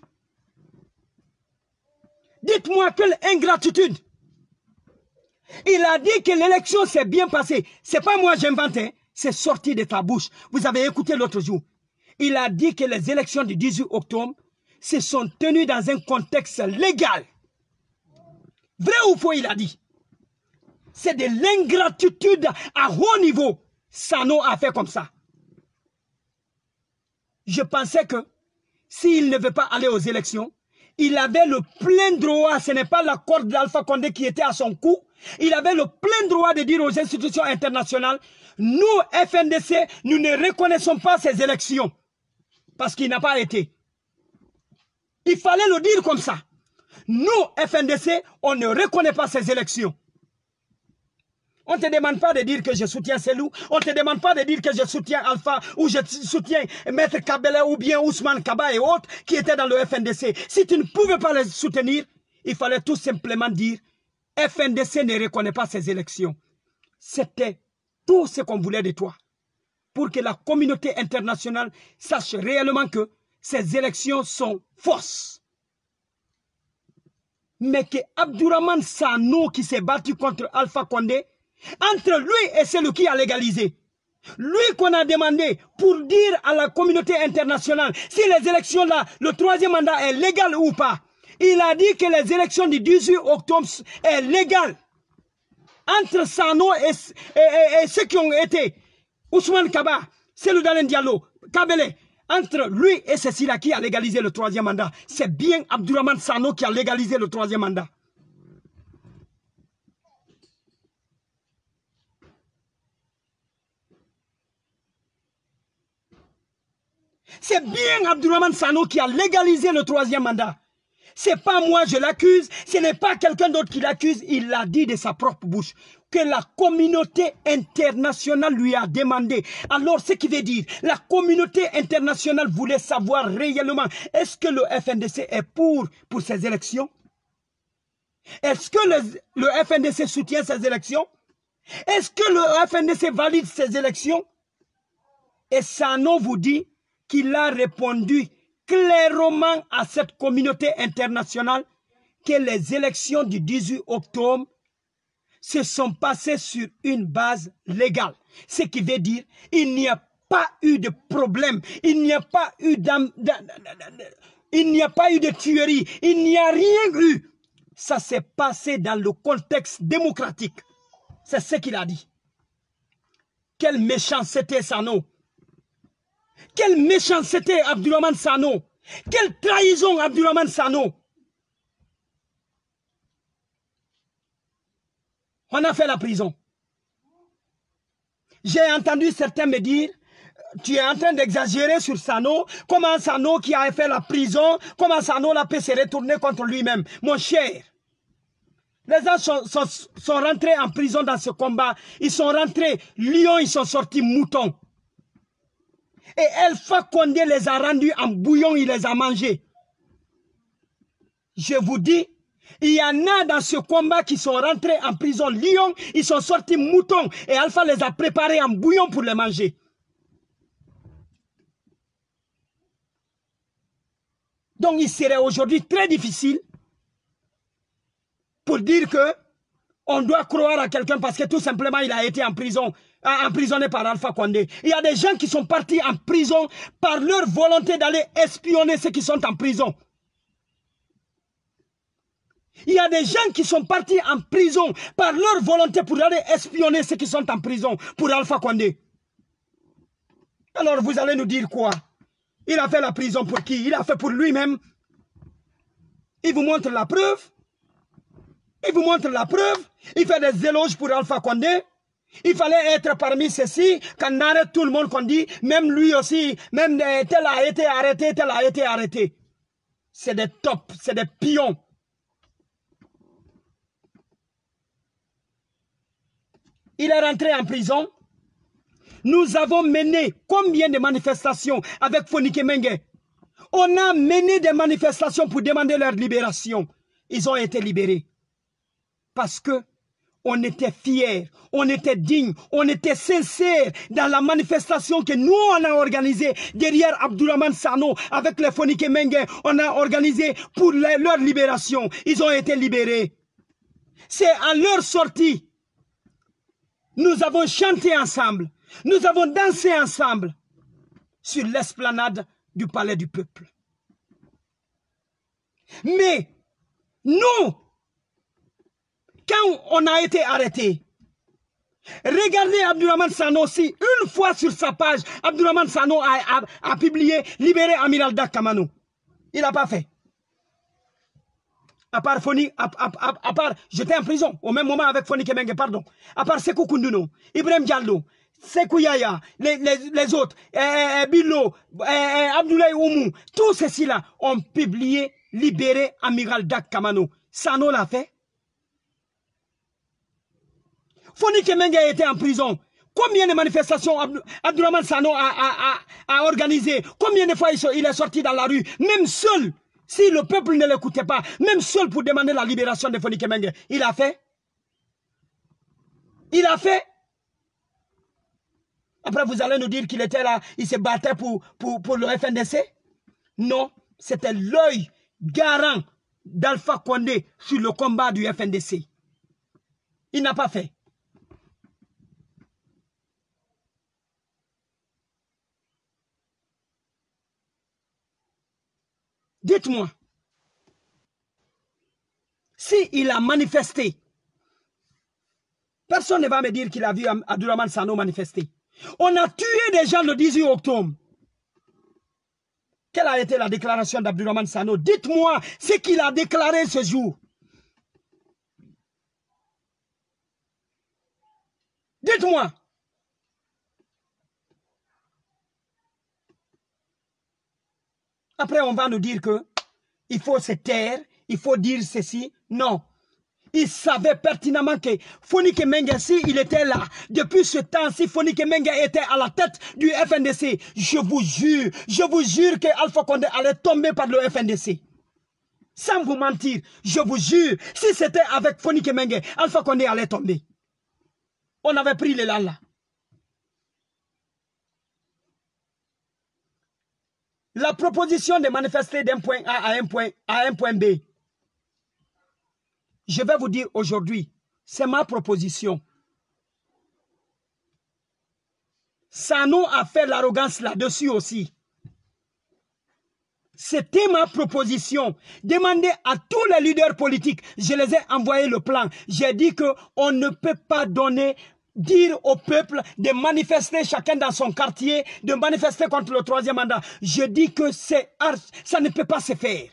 Dites-moi, quelle ingratitude! Il a dit que l'élection s'est bien passée. C'est pas moi j'invente, hein. C'est sorti de ta bouche. Vous avez écouté l'autre jour. Il a dit que les élections du dix-huit octobre se sont tenues dans un contexte légal. Vrai ou faux, il a dit. C'est de l'ingratitude à haut niveau. Sano a fait comme ça. Je pensais que s'il ne veut pas aller aux élections, il avait le plein droit, ce n'est pas la corde d'Alpha Condé qui était à son cou, il avait le plein droit de dire aux institutions internationales, nous, F N D C, nous ne reconnaissons pas ces élections, parce qu'il n'a pas été. Il fallait le dire comme ça. Nous, F N D C, on ne reconnaît pas ces élections. On ne te demande pas de dire que je soutiens Selou, on ne te demande pas de dire que je soutiens Alpha, ou je soutiens Maître Kabele, ou bien Ousmane Kaba et autres qui étaient dans le F N D C. Si tu ne pouvais pas les soutenir, il fallait tout simplement dire F N D C ne reconnaît pas ces élections. C'était tout ce qu'on voulait de toi. Pour que la communauté internationale sache réellement que ces élections sont fausses. Mais que Abdourahmane Sano qui s'est battu contre Alpha Condé, entre lui et celui qui a légalisé, lui qu'on a demandé pour dire à la communauté internationale si les élections là, le troisième mandat est légal ou pas. Il a dit que les élections du dix-huit octobre sont légales. Entre Sano et, et, et, et ceux qui ont été, Ousmane Kaba, Selou Dalein Diallo, Kabele, entre lui et ceci-là qui a légalisé le troisième mandat, c'est bien Abdourahmane Sano qui a légalisé le troisième mandat. C'est bien Abdourahmane Sano qui a légalisé le troisième mandat. Ce n'est pas moi, je l'accuse, ce n'est pas quelqu'un d'autre qui l'accuse, il l'a dit de sa propre bouche. Que la communauté internationale lui a demandé. Alors, ce qui veut dire, la communauté internationale voulait savoir réellement, est-ce que le F N D C est pour, pour ces élections? Est-ce que le, le F N D C soutient ces élections? Est-ce que le F N D C valide ces élections? Et Sano vous dit qu'il a répondu clairement à cette communauté internationale que les élections du dix-huit octobre se sont passées sur une base légale. Ce qui veut dire qu'il n'y a pas eu de problème, il n'y a pas eu d'am, il n'y a pas eu de tuerie, il n'y a rien eu. Ça s'est passé dans le contexte démocratique. C'est ce qu'il a dit. Quelle méchanceté, Sano! Quelle méchanceté, Abdourahmane Sano! Quelle trahison, Abdourahmane Sano! On a fait la prison. J'ai entendu certains me dire, tu es en train d'exagérer sur Sano, comment Sano qui a fait la prison, comment Sano la peut se retourner contre lui-même. Mon cher, les gens sont, sont, sont rentrés en prison dans ce combat, ils sont rentrés lions, ils sont sortis moutons. Et Alpha Condé les a rendus en bouillon, il les a mangés. Je vous dis, il y en a dans ce combat qui sont rentrés en prison lion, ils sont sortis moutons et Alpha les a préparés en bouillon pour les manger. Donc il serait aujourd'hui très difficile pour dire que on doit croire à quelqu'un parce que tout simplement il a été en prison, emprisonné par Alpha Condé. Il y a des gens qui sont partis en prison par leur volonté d'aller espionner ceux qui sont en prison. Il y a des gens qui sont partis en prison par leur volonté pour aller espionner ceux qui sont en prison pour Alpha Condé. Alors vous allez nous dire quoi? Il a fait la prison pour qui? Il a fait pour lui-même. Il vous montre la preuve. Il vous montre la preuve. Il fait des éloges pour Alpha Condé. Il fallait être parmi ceux-ci. Quand on arrête tout le monde qu'on dit, même lui aussi, même tel a été arrêté, tel a été arrêté. C'est des tops, c'est des pions. Il est rentré en prison. Nous avons mené combien de manifestations avec Fonike Mengue? On a mené des manifestations pour demander leur libération. Ils ont été libérés. Parce que on était fiers, on était dignes, on était sincères dans la manifestation que nous on a organisée derrière Abdourahmane Sano avec les Fonike Mengue. On a organisé pour les, leur libération. Ils ont été libérés. C'est à leur sortie. Nous avons chanté ensemble. Nous avons dansé ensemble sur l'esplanade du palais du peuple. Mais nous, quand on a été arrêté, regardez Abdourahmane Sano aussi, une fois sur sa page, Abdourahmane Sano a, a, a publié « Libérer Amiral Dak Kamano ». Il n'a pas fait. À part Foni, à, à, à, à part, j'étais en prison au même moment avec Fonike Mengue, pardon. À part Sekou Koundouno, Ibrahim Diallo, Sekou Yaya, les, les, les autres, eh, eh, Bilo, eh, eh, Abdoulaye Oumou, tous ceux-ci-là ont publié « Libérer Amiral Dak Kamano ». Sano l'a fait. Fonike Mengue était en prison. Combien de manifestations Abdourahmane Sano a, a, a, a organisé? Combien de fois il est sorti dans la rue? Même seul, si le peuple ne l'écoutait pas, même seul pour demander la libération de Fonike Mengue, il a fait. Il a fait. Après, vous allez nous dire qu'il était là, il se battait pour, pour, pour le F N D C? Non, c'était l'œil garant d'Alpha Condé sur le combat du F N D C. Il n'a pas fait. Dites-moi, s'il a manifesté, personne ne va me dire qu'il a vu Abdourahmane Sano manifester. On a tué des gens le dix-huit octobre. Quelle a été la déclaration d'Abdourahmane Sano? Dites-moi ce qu'il a déclaré ce jour. Dites-moi. Après, on va nous dire que il faut se taire, il faut dire ceci. Non. Il savait pertinemment que Fonike Mengue, si il était là, depuis ce temps, si Fonike Mengue était à la tête du F N D C, je vous jure, je vous jure que Alpha Condé allait tomber par le F N D C. Sans vous mentir, je vous jure, si c'était avec Fonike Mengue, Alpha Condé allait tomber. On avait pris l'élan là. La proposition de manifester d'un point A à un point, à un point B, je vais vous dire aujourd'hui, c'est ma proposition. Sano a fait l'arrogance là-dessus aussi. C'était ma proposition. Demandez à tous les leaders politiques. Je les ai envoyé le plan. J'ai dit qu'on ne peut pas donner, dire au peuple de manifester chacun dans son quartier, de manifester contre le troisième mandat. Je dis que c'est ça ne peut pas se faire.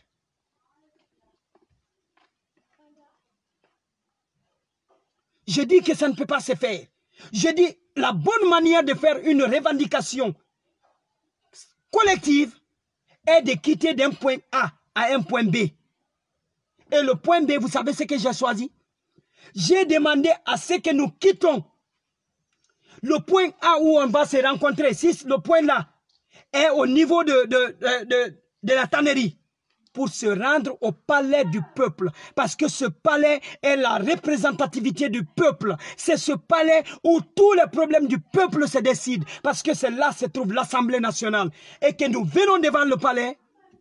Je dis que ça ne peut pas se faire. Je dis la bonne manière de faire une revendication collective est de quitter d'un point A à un point B. Et le point B, vous savez ce que j'ai choisi? J'ai demandé à ce que nous quittons le point A où on va se rencontrer. Si le point là est au niveau de, de, de, de, de la tannerie, pour se rendre au palais du peuple. Parce que ce palais est la représentativité du peuple. C'est ce palais où tous les problèmes du peuple se décident. Parce que c'est là que se trouve l'Assemblée nationale. Et que nous venons devant le palais.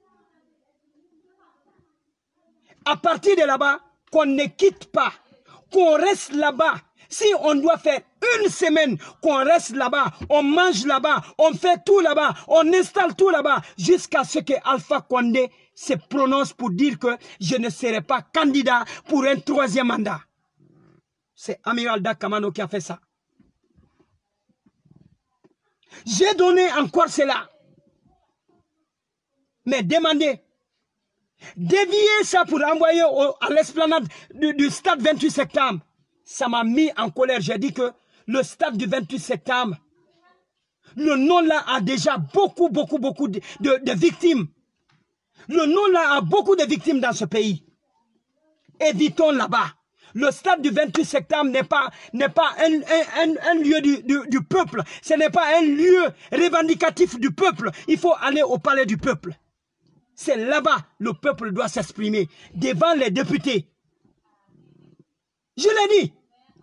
À partir de là-bas, qu'on ne quitte pas. Qu'on reste là-bas. Si on doit faire une semaine qu'on reste là-bas, on mange là-bas, on fait tout là-bas, on installe tout là-bas, jusqu'à ce que Alpha Condé se prononce pour dire que je ne serai pas candidat pour un troisième mandat. C'est Amiral Dak Kamano qui a fait ça. J'ai donné encore cela. Mais demandez, dévier ça pour envoyer au, à l'esplanade du, du stade vingt-huit septembre. Ça m'a mis en colère. J'ai dit que le stade du vingt-huit septembre, le nom là a déjà beaucoup, beaucoup, beaucoup de, de, de victimes. Le nom là a beaucoup de victimes dans ce pays. Évitons là-bas. Le stade du vingt-huit septembre n'est pas, n'est pas un, un, un, un lieu du, du, du peuple. Ce n'est pas un lieu revendicatif du peuple. Il faut aller au palais du peuple. C'est là-bas que le peuple doit s'exprimer, devant les députés. Je l'ai dit.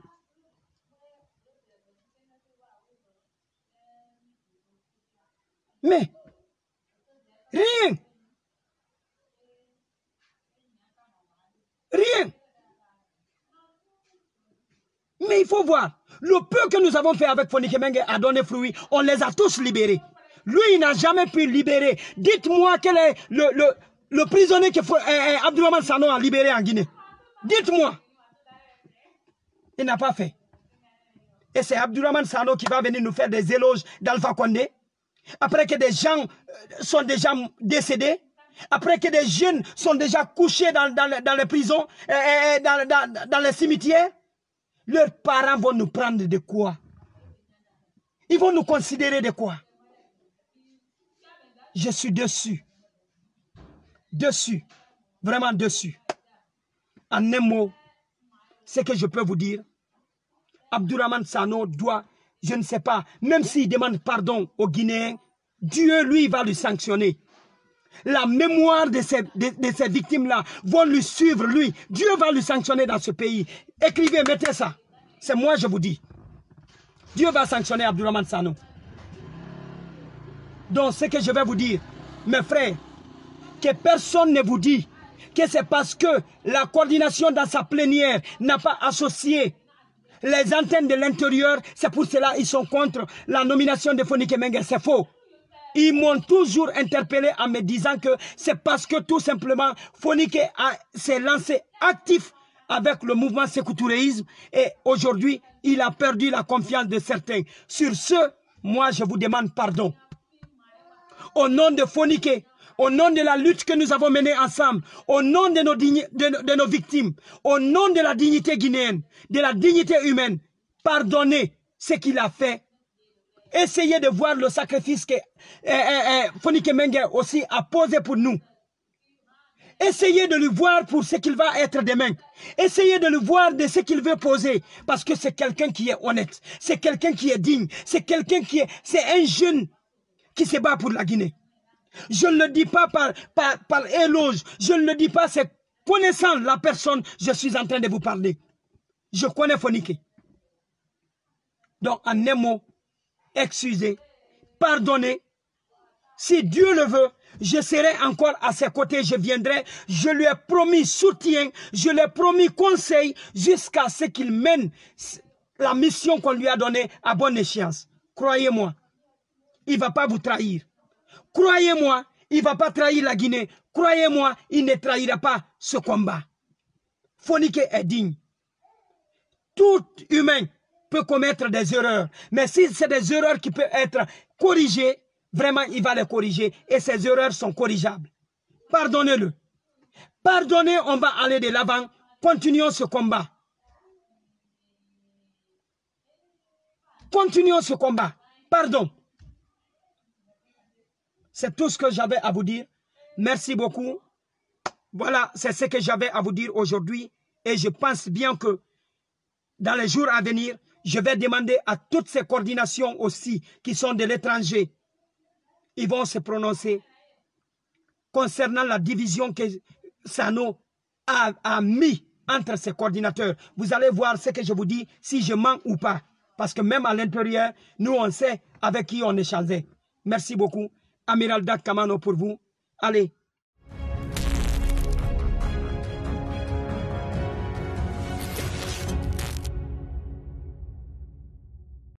Mais, rien. Rien. Mais il faut voir, le peu que nous avons fait avec Fonike Mengue a donné fruit, on les a tous libérés. Lui, il n'a jamais pu libérer. Dites-moi quel est le, le, le prisonnier que eh, eh, Abdourahmane Sano a libéré en Guinée. Dites-moi. Il n'a pas fait. Et c'est Abdourahmane Sano qui va venir nous faire des éloges d'Alpha Condé. Après que des gens sont déjà décédés. Après que des jeunes sont déjà couchés dans, dans, dans les prisons, eh, eh, dans, dans, dans les cimetières. Leurs parents vont nous prendre de quoi? Ils vont nous considérer de quoi? Je suis dessus. Dessus. Vraiment dessus. En un mot, ce que je peux vous dire, Abdourahmane Sano doit, je ne sais pas, même s'il demande pardon aux Guinéens, Dieu, lui, va le sanctionner. La mémoire de ces, de, de ces victimes-là vont lui suivre, lui. Dieu va le sanctionner dans ce pays. Écrivez, mettez ça. C'est moi, je vous dis. Dieu va sanctionner Abdourahmane Sano. Donc, ce que je vais vous dire, mes frères, que personne ne vous dit que c'est parce que la coordination dans sa plénière n'a pas associé les antennes de l'intérieur, c'est pour cela qu'ils sont contre la nomination de Fonike Mengue. C'est faux. Ils m'ont toujours interpellé en me disant que c'est parce que tout simplement Fonike s'est lancé actif avec le mouvement sécouturéisme et aujourd'hui il a perdu la confiance de certains. Sur ce, moi je vous demande pardon. Au nom de Fonike, au nom de la lutte que nous avons menée ensemble, au nom de nos, de, de nos victimes, au nom de la dignité guinéenne, de la dignité humaine, pardonnez ce qu'il a fait. Essayez de voir le sacrifice que eh, eh, eh, Fonike Mengue aussi a posé pour nous. Essayez de le voir pour ce qu'il va être demain. Essayez de le voir de ce qu'il veut poser. Parce que c'est quelqu'un qui est honnête. C'est quelqu'un qui est digne. C'est quelqu'un qui est... C'est un jeune qui se bat pour la Guinée. Je ne le dis pas par, par, par éloge. Je ne le dis pas, c'est connaissant la personne, je suis en train de vous parler. Je connais Fonike. Donc, en un mot, excusez, pardonnez. Si Dieu le veut, je serai encore à ses côtés, je viendrai. Je lui ai promis soutien, je lui ai promis conseil jusqu'à ce qu'il mène la mission qu'on lui a donnée à bonne échéance. Croyez-moi, il ne va pas vous trahir. Croyez-moi, il ne va pas trahir la Guinée. Croyez-moi, il ne trahira pas ce combat. Fonike est digne. Tout humain peut commettre des erreurs. Mais si c'est des erreurs qui peuvent être corrigées, vraiment, il va les corriger. Et ces erreurs sont corrigeables. Pardonnez-le. Pardonnez, on va aller de l'avant. Continuons ce combat. Continuons ce combat. Pardon. C'est tout ce que j'avais à vous dire. Merci beaucoup. Voilà, c'est ce que j'avais à vous dire aujourd'hui. Et je pense bien que dans les jours à venir, je vais demander à toutes ces coordinations aussi qui sont de l'étranger. Ils vont se prononcer concernant la division que Sano a, a mis entre ses coordinateurs. Vous allez voir ce que je vous dis, si je mens ou pas. Parce que même à l'intérieur, nous on sait avec qui on échangeait. Merci beaucoup. Amiral Dak Kamano pour vous. Allez,